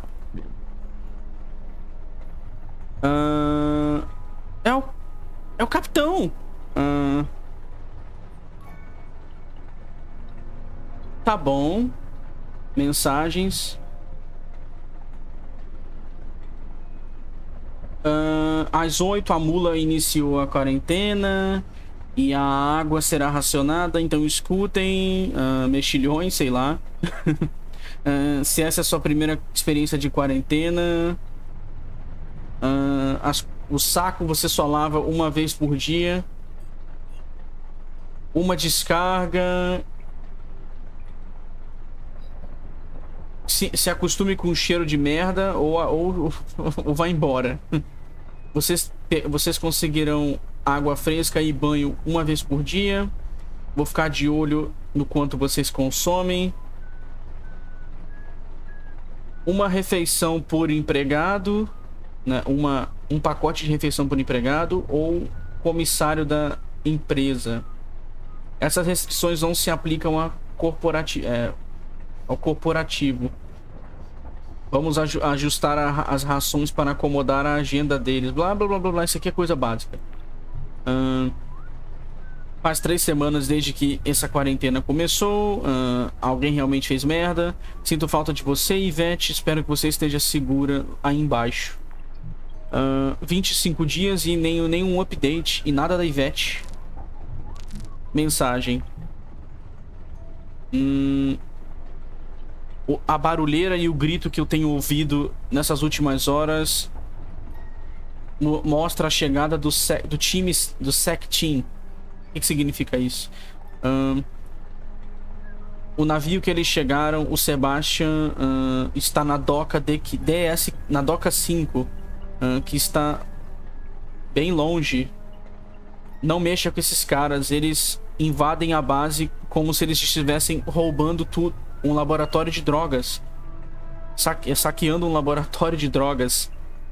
Uh... É o... É o capitão. Uh... Tá bom. Mensagens. Uh, às oito a mula iniciou a quarentena e a água será racionada, então escutem, uh, mexilhões, sei lá. uh, se essa é a sua primeira experiência de quarentena, uh, as, o saco você só lava uma vez por dia. Uma descarga. Se, se acostume com o cheiro de merda ou, ou, ou vá embora. Vocês, vocês conseguirão água fresca e banho uma vez por dia. Vou ficar de olho no quanto vocês consomem. Uma refeição por empregado, né? Uma, um pacote de refeição por empregado ou comissário da empresa. Essas restrições não se aplicam a corporati é, ao corporativo. Vamos ajustar a, as rações para acomodar a agenda deles. Blá, blá, blá, blá, blá. Isso aqui é coisa básica. Hum, faz três semanas desde que essa quarentena começou. Hum, alguém realmente fez merda. Sinto falta de você, Ivete. Espero que você esteja segura aí embaixo. Hum, vinte e cinco dias e nem, nenhum update. E nada da Ivete. Mensagem. Hum... A barulheira e o grito que eu tenho ouvido nessas últimas horas mo mostra a chegada do, do time do Sec Team. O que, que significa isso? Um, o navio que eles chegaram, o Sebastian, uh, está na doca D S, na doca cinco, uh, que está bem longe. Não mexa com esses caras, eles invadem a base como se eles estivessem roubando tudo. Um laboratório de drogas. Saque, saqueando um laboratório de drogas.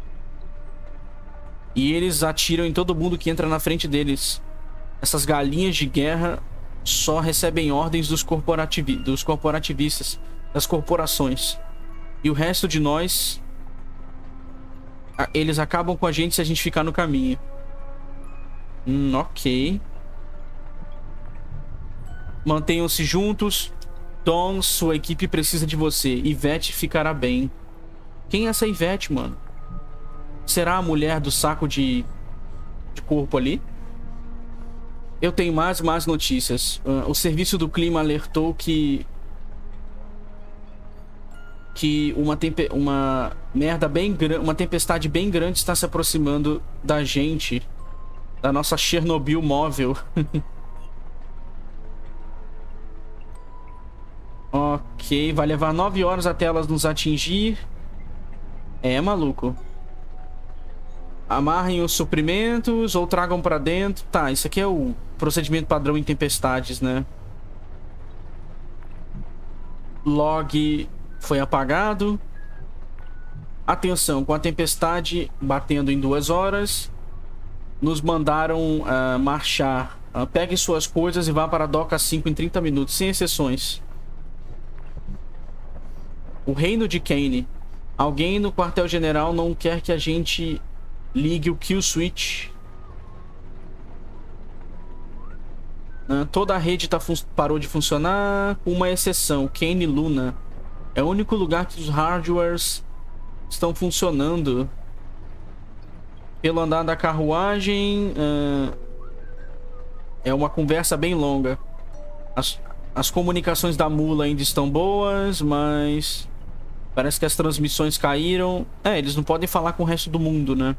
E eles atiram em todo mundo que entra na frente deles. Essas galinhas de guerra só recebem ordens dos, corporativi dos corporativistas, das corporações. E o resto de nós... Eles acabam com a gente se a gente ficar no caminho. Hum, ok. Mantenham-se juntos. Tom, sua equipe precisa de você. Ivete ficará bem. Quem é essa Ivete, mano? Será a mulher do saco de, de corpo ali? Eu tenho mais más notícias. Uh, o serviço do clima alertou que... Que uma, tempe uma merda bem grande... Uma tempestade bem grande está se aproximando da gente. Da nossa Chernobyl móvel. Ok, vai levar nove horas até elas nos atingir. É, maluco. Amarrem os suprimentos ou tragam pra dentro. Tá, isso aqui é o procedimento padrão em tempestades, né? Log foi apagado. Atenção, com a tempestade batendo em duas horas, nos mandaram uh, marchar. Uh, pegue suas coisas e vá para a doca cinco em trinta minutos, sem exceções. O reino de Kane. Alguém no quartel-general não quer que a gente ligue o kill switch. Uh, toda a rede tá parou de funcionar, com uma exceção, Kane Luna. É o único lugar que os hardwares estão funcionando. Pelo andar da carruagem, uh, é uma conversa bem longa. As, As comunicações da mula ainda estão boas, mas... parece que as transmissões caíram. É, eles não podem falar com o resto do mundo, né?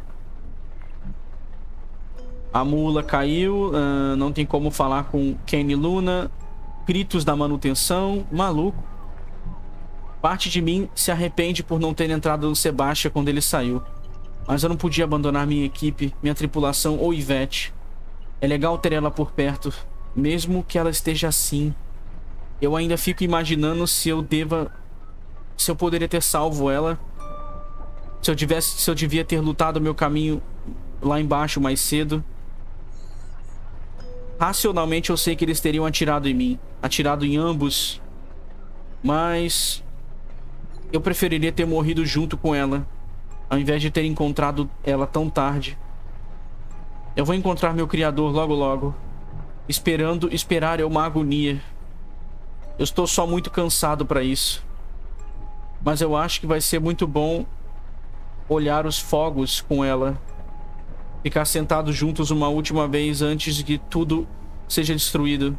A mula caiu. Uh, não tem como falar com Kenny Luna. Gritos da manutenção. Maluco. Parte de mim se arrepende por não ter entrado no Sebastian quando ele saiu. Mas eu não podia abandonar minha equipe, minha tripulação ou Yvette. É legal ter ela por perto, mesmo que ela esteja assim. Eu ainda fico imaginando se eu deva... se eu poderia ter salvo ela. Se eu tivesse, se eu devia ter lutado o meu caminho lá embaixo mais cedo. Racionalmente eu sei que eles teriam atirado em mim, atirado em ambos. Mas eu preferiria ter morrido junto com ela, ao invés de ter encontrado ela tão tarde. Eu vou encontrar meu criador logo logo. Esperando, esperar é uma agonia. Eu estou só muito cansado para isso. Mas eu acho que vai ser muito bom olhar os fogos com ela. Ficar sentados juntos uma última vez antes de que tudo seja destruído.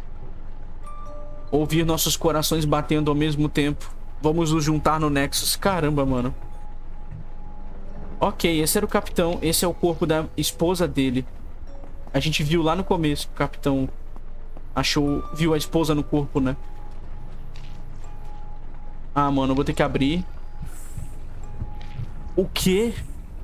Ouvir nossos corações batendo ao mesmo tempo. Vamos nos juntar no Nexus. Caramba, mano. Ok, esse era o capitão. Esse é o corpo da esposa dele. A gente viu lá no começo. O capitão achou... viu a esposa no corpo, né? Ah, mano, eu vou ter que abrir. O quê?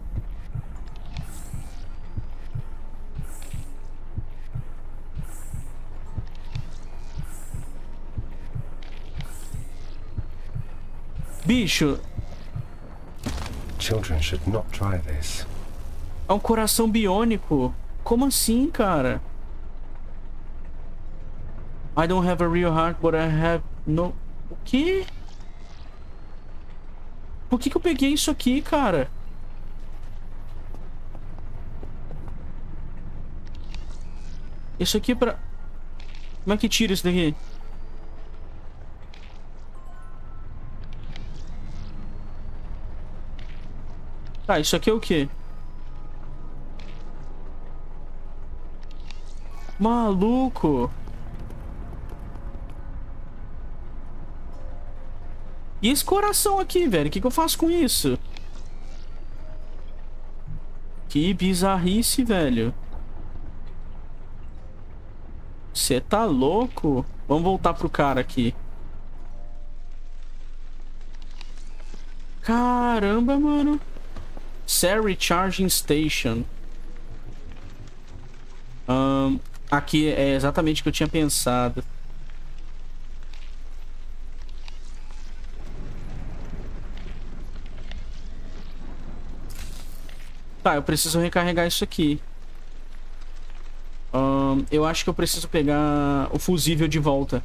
Bicho. Children should not try this. É um coração biônico. Como assim, cara? I don't have a real heart, but I have no... O quê? Por que que eu peguei isso aqui, cara? Isso aqui é pra... Como é que tira isso daqui? Tá, isso aqui é o quê? Maluco! E esse coração aqui, velho? O que que eu faço com isso? Que bizarrice, velho. Você tá louco? Vamos voltar pro cara aqui. Caramba, mano. Sari Charging Station. Um, aqui é exatamente o que eu tinha pensado. Tá, eu preciso recarregar isso aqui. Um, eu acho que eu preciso pegar o fusível de volta.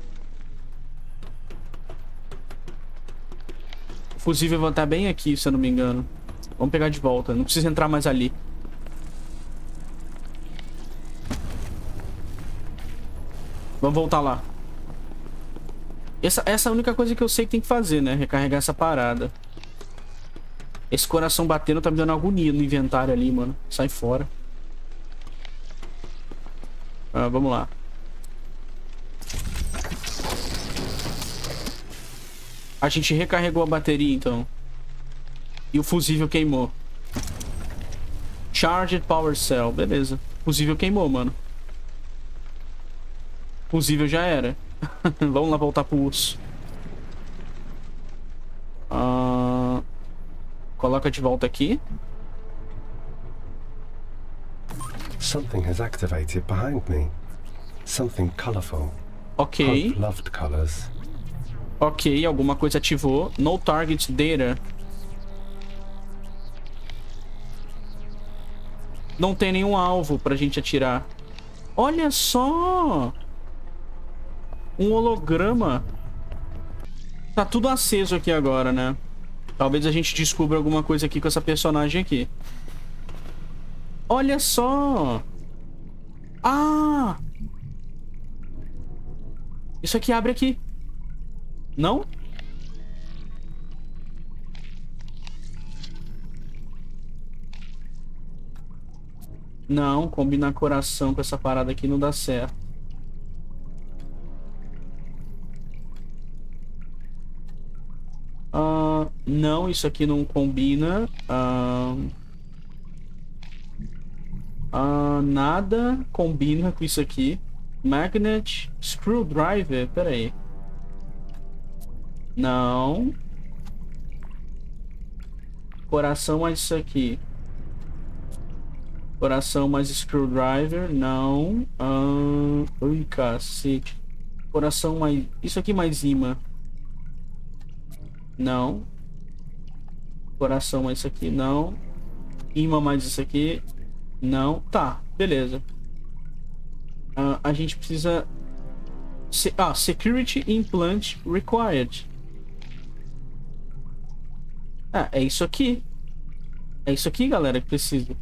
O fusível vai estar bem aqui, se eu não me engano. Vamos pegar de volta, não precisa entrar mais ali. Vamos voltar lá. Essa, essa é a única coisa que eu sei que tem que fazer, né? Recarregar essa parada. Esse coração batendo tá me dando agonia no inventário ali, mano. Sai fora. Ah, vamos lá. A gente recarregou a bateria, então. E o fusível queimou. Charged Power Cell. Beleza. O fusível queimou, mano. O fusível já era. Vamos lá voltar pro urso. Uh... Coloca de volta aqui. Something has activated behind me. Something colorful. Ok. Hope loved colors. Ok, alguma coisa ativou. No target data. Não tem nenhum alvo pra gente atirar. Olha só! Um holograma. Tá tudo aceso aqui agora, né? Talvez a gente descubra alguma coisa aqui com essa personagem aqui. Olha só! Ah! Isso aqui abre aqui. Não? Não, combinar coração com essa parada aqui não dá certo. Não, isso aqui não combina. Ah, ah, nada combina com isso aqui. Magnet Screwdriver. Pera aí. Não. Coração mais isso aqui. Coração mais Screwdriver. Não. Ah, ui, cacete. Coração mais... Isso aqui mais imã. Não. Coração mais isso aqui. Não. Imã mais isso aqui. Não. Tá. Beleza. Ah, a gente precisa... Se... Ah, Security Implant Required. Ah, é isso aqui. É isso aqui, galera, que precisa.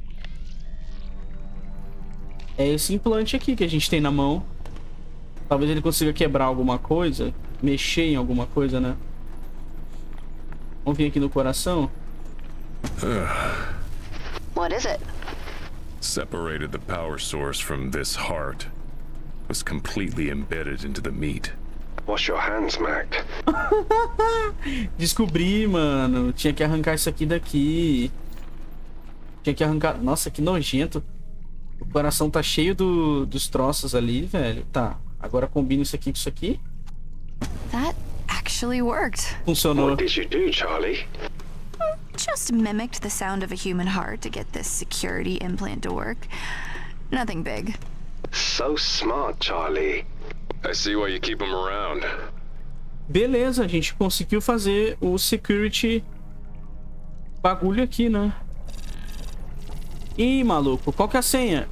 É esse implante aqui que a gente tem na mão. Talvez ele consiga quebrar alguma coisa. Mexer em alguma coisa, né? Vamos vir aqui no coração. What is it? Separated the power source from this heart. Was completely embedded into the meat. Wash your hands, Mac. Descobri, mano. Tinha que arrancar isso aqui daqui. Tinha que arrancar... Nossa, que nojento. O coração tá cheio do, dos troços ali, velho. Tá. Agora combina isso aqui com isso aqui. That actually worked. Funcionou. What did you do, Charlie? Just mimicked the sound of a human heart to get this security implant to work. Nothing big. So smart, Charlie. I see why you keep him around. Beleza, a gente conseguiu fazer o security bagulho aqui, né? Ih, maluco, qual que é a senha?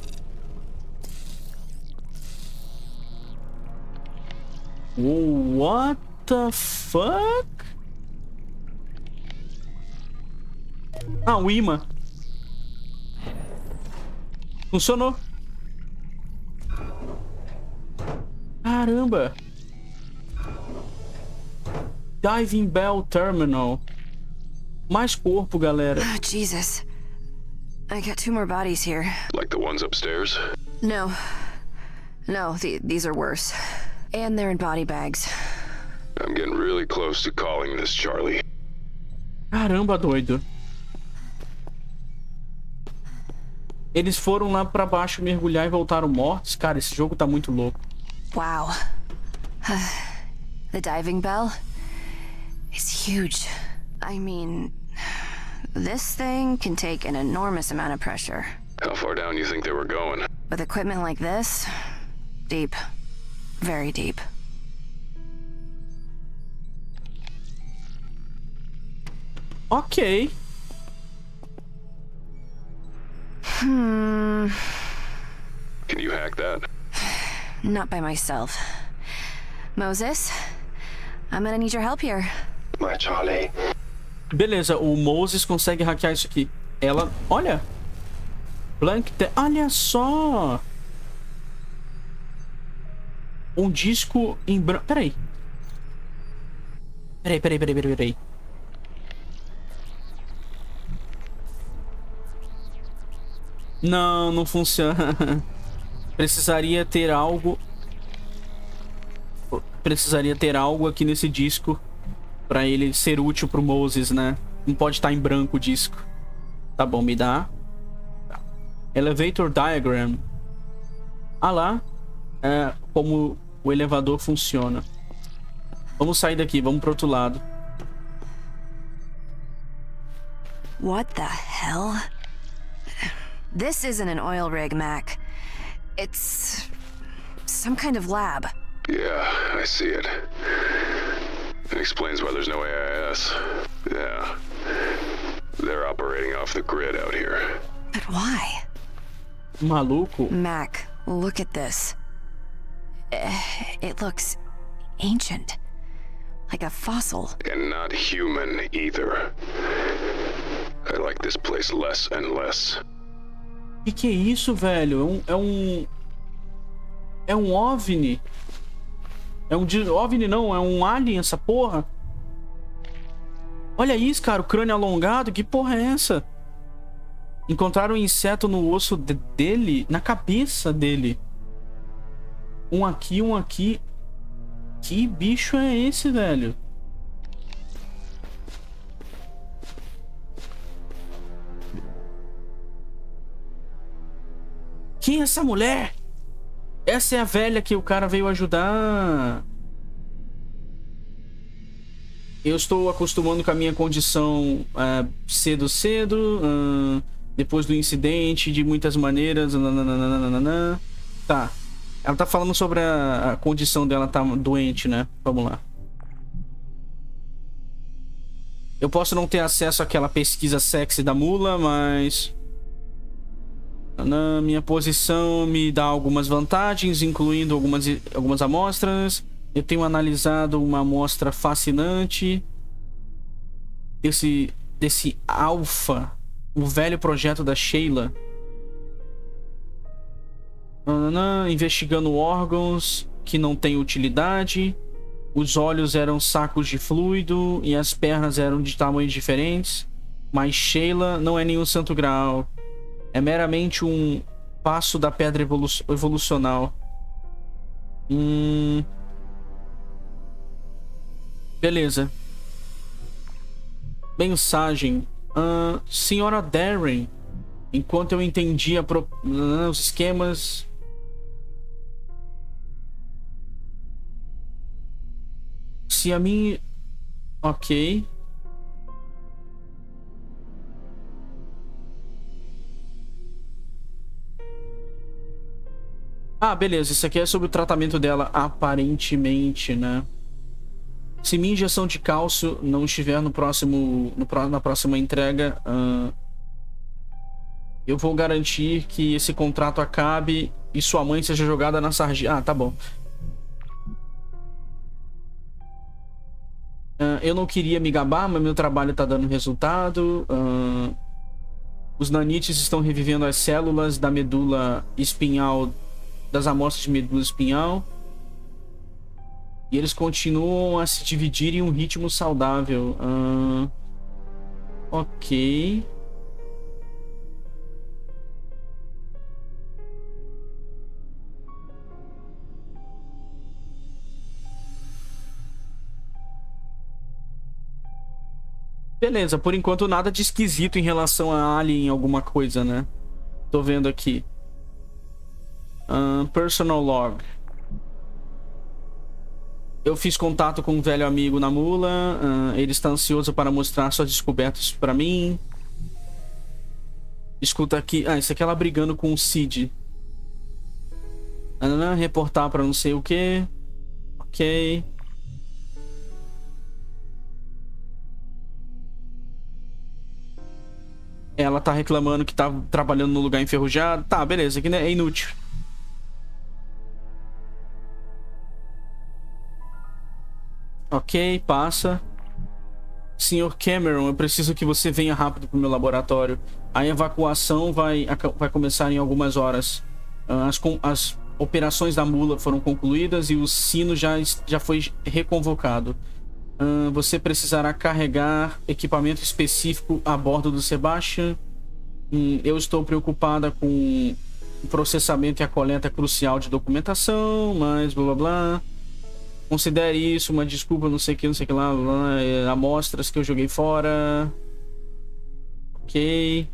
What the fuck? Ah, o imã. Funcionou. Caramba. Diving Bell Terminal. Mais corpo, galera. Oh, Jesus. I got two more bodies here. Like the ones upstairs? No. No, th these are worse. And they're in body bags. I'm getting really close to calling this, Charlie. Caramba, doido. Eles foram lá pra baixo mergulhar e voltaram mortos. Cara, esse jogo tá muito louco. Wow. The diving bell is huge. I mean, this thing can take an enormous amount of pressure. How far down do you think they were going? With equipment like this, deep. Very deep. Ok. Hmm. Can you hack that? Not by myself. Moses, I'm gonna need your help here. My Charlie. Beleza, o Moses consegue hackear isso aqui. Ela... Olha! Blank... Te... Olha só! Um disco em branco... Peraí. Peraí, peraí, peraí, peraí, peraí. Não, não funciona. Precisaria ter algo... Precisaria ter algo aqui nesse disco pra ele ser útil pro Moses, né? Não pode estar em branco o disco. Tá bom, me dá. Elevator Diagram. Ah lá. É como o elevador funciona. Vamos sair daqui, vamos pro outro lado. What the hell? This isn't an oil rig, Mac. It's some kind of lab. Yeah, I see it. It explains why there's no A I S. Yeah. They're operating off the grid out here. But why? Maluco. Mac, look at this. It looks ancient. Like a fossil. And not human either. I like this place less and less. Que que é isso, velho? É um... É um, é um OVNI. É um... OVNI não, é um alien essa porra. Olha isso, cara, o crânio alongado. Que porra é essa? Encontraram um inseto no osso de dele, na cabeça dele. Um aqui, um aqui. Que bicho é esse, velho? Quem é essa mulher? Essa é a velha que o cara veio ajudar. Eu estou acostumando com a minha condição uh, cedo, cedo. Uh, depois do incidente, de muitas maneiras. Nananana. Tá. Ela tá falando sobre a, a condição dela tá doente, né? Vamos lá. Eu posso não ter acesso àquela pesquisa sexy da mula, mas... na minha posição me dá algumas vantagens, incluindo algumas, algumas amostras. Eu tenho analisado uma amostra fascinante desse, desse Alpha, o velho projeto da Sheila. Nananã, investigando órgãos que não têm utilidade. Os olhos eram sacos de fluido e as pernas eram de tamanhos diferentes. Mas Sheila não é nenhum santo graal. É meramente um passo da pedra evolu evolucional. Hum... Beleza. Mensagem. Uh, senhora Darren, enquanto eu entendia pro... uh, os esquemas... Se a minha... Ok. Ah, beleza. Isso aqui é sobre o tratamento dela, aparentemente, né? Se minha injeção de cálcio não estiver no próximo, no, na próxima entrega, uh, eu vou garantir que esse contrato acabe e sua mãe seja jogada na sardinha. Ah, tá bom. Uh, eu não queria me gabar, mas meu trabalho tá dando resultado. Uh, os nanites estão revivendo as células da medula espinhal, das amostras de medula espinhal. E eles continuam a se dividir em um ritmo saudável. Uh, ok. Beleza, por enquanto nada de esquisito em relação a Alien, alguma coisa, né? Tô vendo aqui. Uh, personal log. Eu fiz contato com um velho amigo na mula. Uh, ele está ansioso para mostrar suas descobertas para mim. Escuta aqui. Ah, isso aqui é ela brigando com o Cid. Uh, reportar para não sei o que. Ok. Ela tá reclamando que tá trabalhando no lugar enferrujado. Tá, beleza. Aqui é inútil. Ok, passa. senhor Cameron, eu preciso que você venha rápido pro meu laboratório. A evacuação vai, vai começar em algumas horas. As, as operações da mula foram concluídas e o sino já, já foi reconvocado. Uh, você precisará carregar equipamento específico a bordo do Sebastian. Hum, eu estou preocupada com o processamento e a coleta crucial de documentação, mas blá blá blá. Considere isso uma desculpa, não sei o que, não sei o que lá, blá, blá, é, amostras que eu joguei fora. Ok.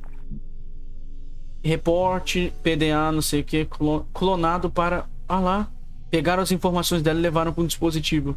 Reporte, P D A, não sei o que, clonado para... Ah lá. Pegaram as informações dela e levaram para um dispositivo.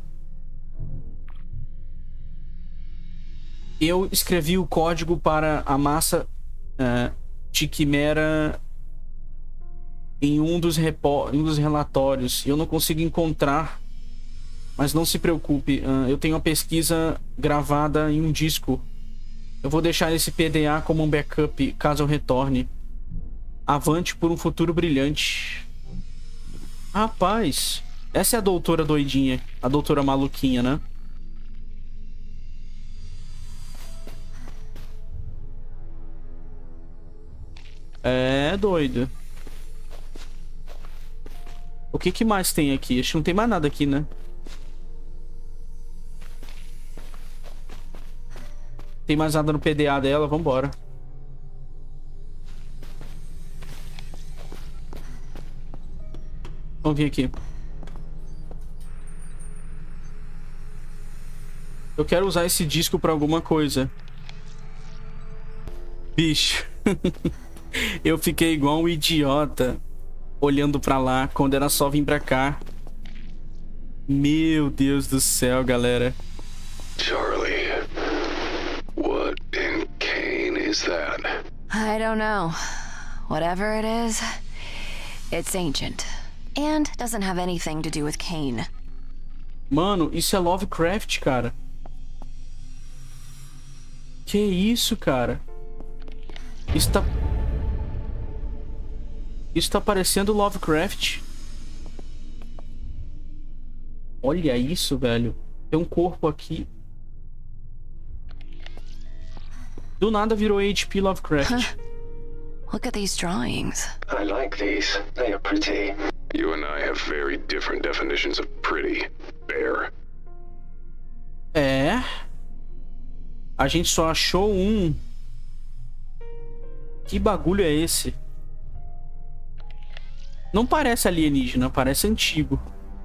Eu escrevi o código para a massa uh, de quimera em um dos, em um dos relatórios. Eu não consigo encontrar, mas não se preocupe. Uh, eu tenho a pesquisa gravada em um disco. Eu vou deixar esse P D A como um backup caso eu retorne. Avante por um futuro brilhante. Rapaz, essa é a doutora doidinha, a doutora maluquinha, né? É, doido. O que que mais tem aqui? Acho que não tem mais nada aqui, né? Tem mais nada no P D A dela, vambora. Vamos vir aqui. Eu quero usar esse disco pra alguma coisa. Bicho. Eu fiquei igual um idiota. olhando pra lá, quando era só vir pra cá. Meu Deus do céu, galera. Charlie, what in Kane is that? I don't know. Whatever it is, it's ancient. And doesn't have anything to do with Kane. Mano, isso é Lovecraft, cara. Que isso, cara? Isso tá... Isso tá parecendo Lovecraft. Olha isso, velho. Tem um corpo aqui. Do nada virou H P Lovecraft. Look at these drawings. I like these. They are pretty. You and I have very different definitions of pretty, Bear. É. A gente só achou um. Que bagulho é esse? Não parece alienígena, parece antigo.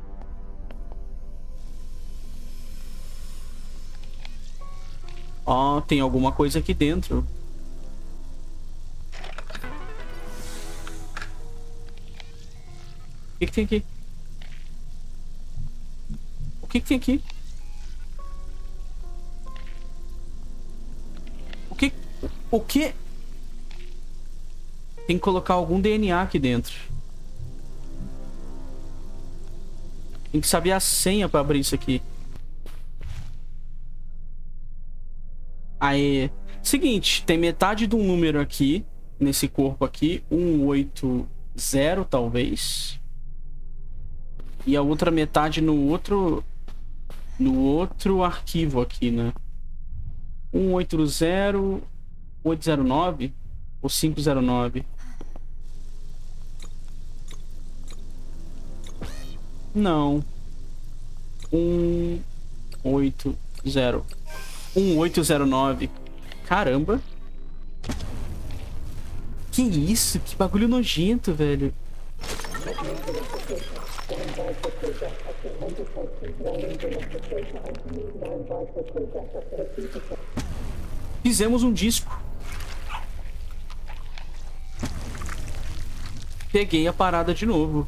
Ó, oh, tem alguma coisa aqui dentro. O que, que tem aqui? O que, que tem aqui? O que? O que? Tem que colocar algum D N A aqui dentro. Tem que saber a senha pra abrir isso aqui. Aí, seguinte, tem metade de um número aqui, nesse corpo aqui, um oito zero talvez. E a outra metade no outro, no outro arquivo aqui, né? um oito zero, oito zero nove ou cinco zero nove? Não. um oito zero. um oito zero nove. Caramba. Que isso? Que bagulho nojento, velho. Fizemos um disco. Peguei a parada de novo.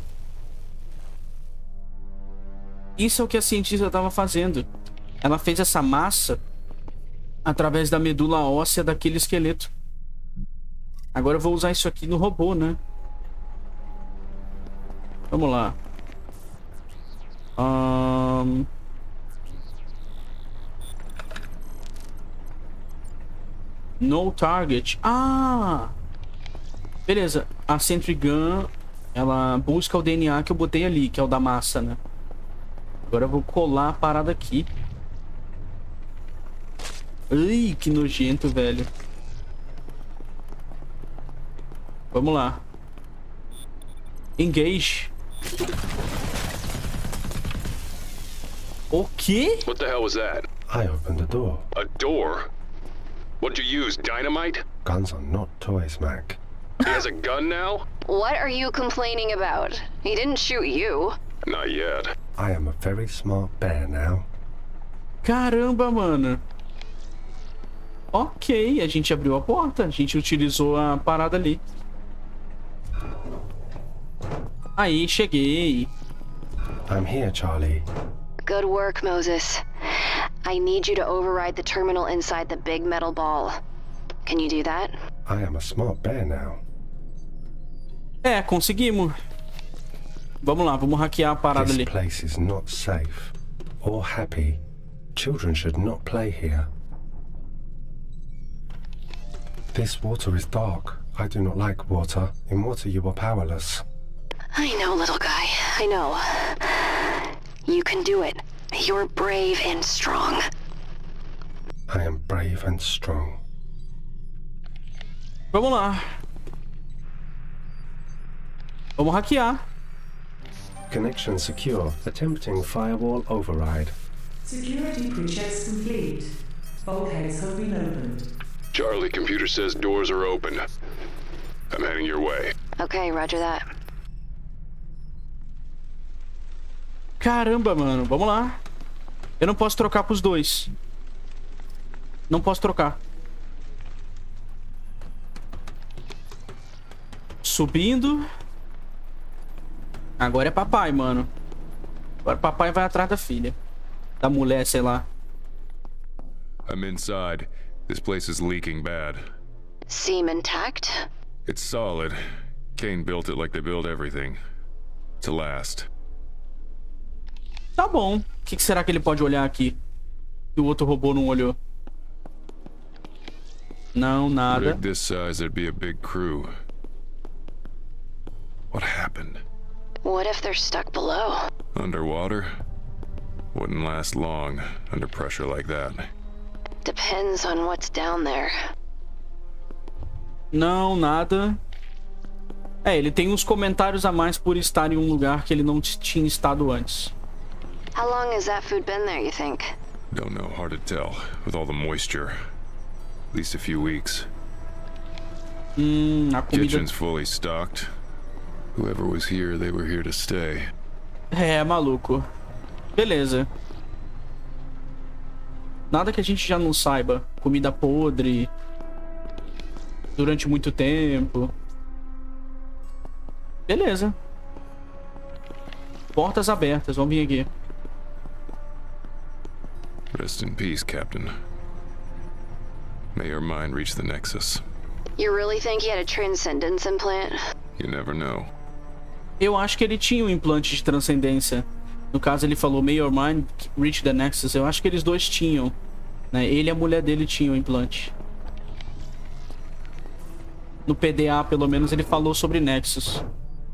Isso é o que a cientista estava fazendo. Ela fez essa massa através da medula óssea daquele esqueleto. Agora eu vou usar isso aqui no robô, né? Vamos lá. Um... No target. Ah! Beleza. A Sentry Gun, ela busca o D N A que eu botei ali, que é o da massa, né? Agora eu vou colar a parada aqui. Ai, que nojento, velho. Vamos lá. Engage. O quê? What the hell was that? I opened the door. A door? What'd you use, dynamite? Guns are not toys, Mac. He has a gun now? What are you complaining about? He didn't shoot you. Not yet. I am a very smart bear now. Caramba, mano. Ok, a gente abriu a porta. A gente utilizou a parada ali. Aí, cheguei. I'm here, Charlie. Good work, Moses. I need you to override the terminal inside the big metal ball. Can you do that? I am a smart bear now. É, conseguimos. Vamos lá, vamos hackear a parada This ali. place is not safe or happy. Children should not play here. This water is dark. I do not like water. In water you are powerless. I know, little guy. I know. You can do it. You're brave and strong. I am brave and strong. Vamos lá. Vamos hackear. Connection secure. Attempting firewall override. Security pre-checks complete. Bulkheads have been opened. Charlie, computer says doors are open. I'm heading your way. Okay, roger that. Caramba, mano. Vamos lá. Eu não posso trocar pros dois. Não posso trocar. Subindo. Agora é papai, mano. Agora papai vai atrás da filha. Da mulher, sei lá. I'm inside. This place is leaking bad. Seem intact? It's solid. Kane built it like they build everything. To last. Tá bom. O que, que será que ele pode olhar aqui? Que o outro robô não olhou. Não, nada. Rig this size, there'd be a big crew. What happened? What if they're stuck below? Underwater? Wouldn't last long under pressure like that. Depends on what's down there. Não, nada. É, ele tem uns comentários a mais por estar em um lugar que ele não tinha estado antes. How long has that food been there, you think? Don't know, hard to tell, with all the moisture. At least a few weeks. Hum, a comida... Kitchen's fully stocked. Whoever was here, they were here to stay. É, maluco. Beleza. Nada que a gente já não saiba. Comida podre. Durante muito tempo. Beleza. Portas abertas, vamos vir aqui. Rest in peace, Captain. May your mind reach the Nexus. You really think he had a transcendence implant? You never know. Eu acho que ele tinha um implante de transcendência. No caso, ele falou May your mind reach the Nexus. Eu acho que eles dois tinham, né? Ele e a mulher dele tinham o implante. No P D A, pelo menos, ele falou sobre Nexus.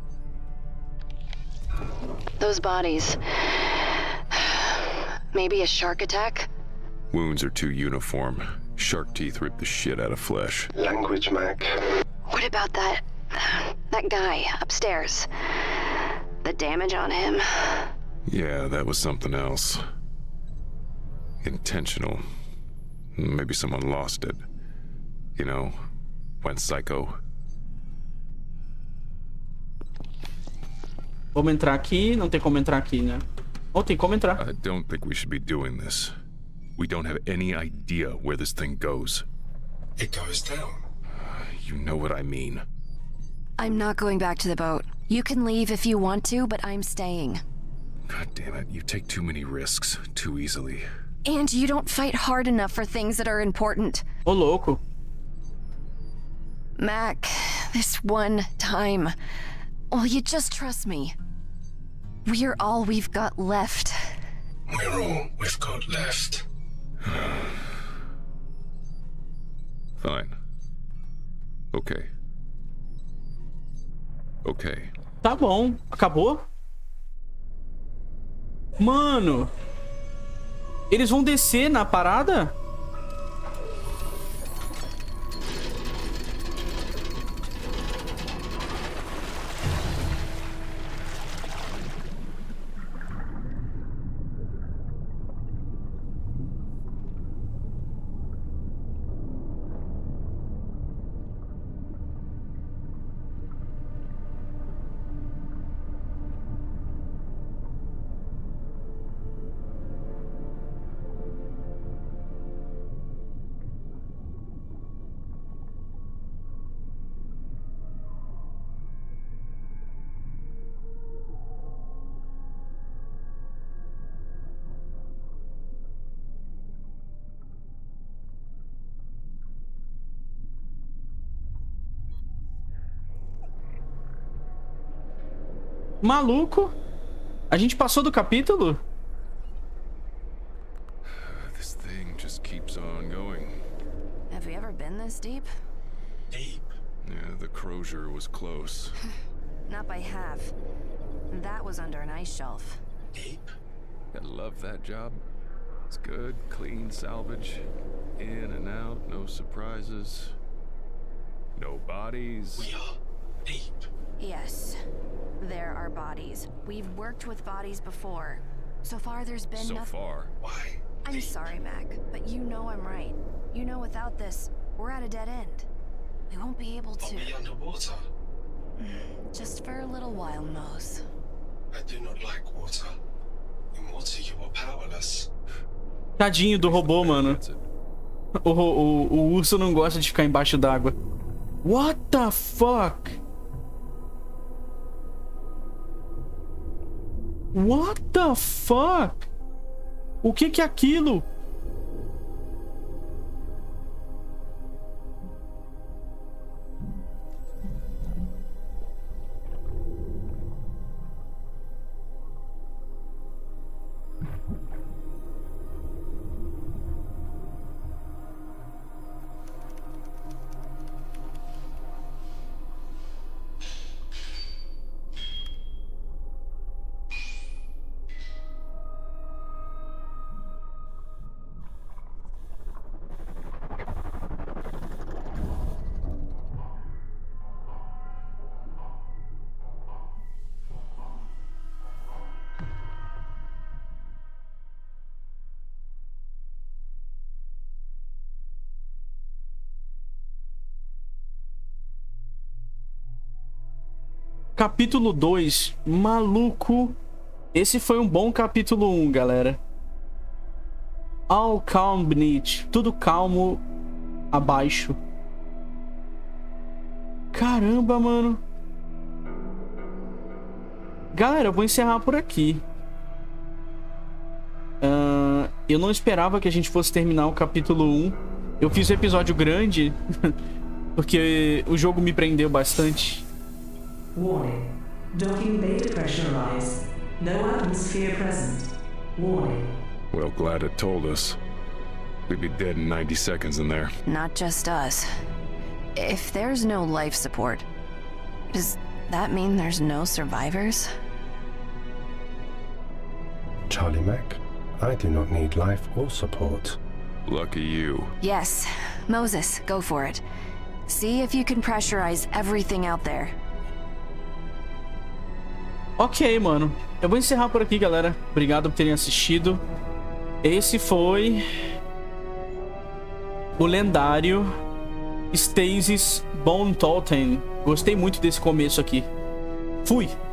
Those bodies. Maybe a shark attack? Wounds are too uniform. Shark teeth rip the shit out of flesh. Language, Mac. What about that... that guy upstairs? The damage on him? Yeah, that was something else. Intentional. Maybe someone lost it. You know, went psycho. Vamos entrar aqui. Não tem como entrar aqui, né? Ou tem como entrar. I don't think we should be doing this. We don't have any idea where this thing goes. It goes down. You know what I mean. I'm not going back to the boat. You can leave if you want to, but I'm staying. God damn it, you take too many risks too easily. And you don't fight hard enough for things that are important. Ô, louco. Mac, this one time, will you just trust me? We're all we've got left. We're all we've got left. Fine. Okay. Okay. Tá bom. Acabou? Mano. Eles vão descer na parada? Maluco. A gente passou do capítulo? This thing just keeps on going. Have we ever been this deep? Deep. Yeah, the Crozier was close. Not by half. That was under an ice shelf. Deep. I love that job. It's good, clean salvage. In and out, no surprises. No bodies. We are deep. Yes. There are bodies. We've worked with bodies before. So far, there's been So nothing. far. Why? I'm sorry, Mac, but you know I'm right. You know without this, we're at a dead end. We won't be able Are to... we underwater? Just for a little while, Mose. I do not like water. In water you are powerless. Tadinho do robô, mano. That's it. O, o, o urso não gosta de ficar embaixo d'água. What the fuck? What the fuck? O que que é aquilo? Capítulo dois. Maluco. Esse foi um bom capítulo um, galera. All calm beneath. Tudo calmo abaixo. Caramba, mano. Galera, eu vou encerrar por aqui. Uh, eu não esperava que a gente fosse terminar o capítulo um. Eu fiz um episódio grande porque o jogo me prendeu bastante. Warning. Docking bay depressurized. No atmosphere present. Warning. Well, glad it told us. We'd be dead in ninety seconds in there. Not just us. If there's no life support, does that mean there's no survivors? Charlie Mac, I do not need life or support. Lucky you. Yes. Moses, go for it. See if you can pressurize everything out there. Ok, mano. Eu vou encerrar por aqui, galera. Obrigado por terem assistido. Esse foi o lendário Stasis Bone Totem. Gostei muito desse começo aqui. Fui!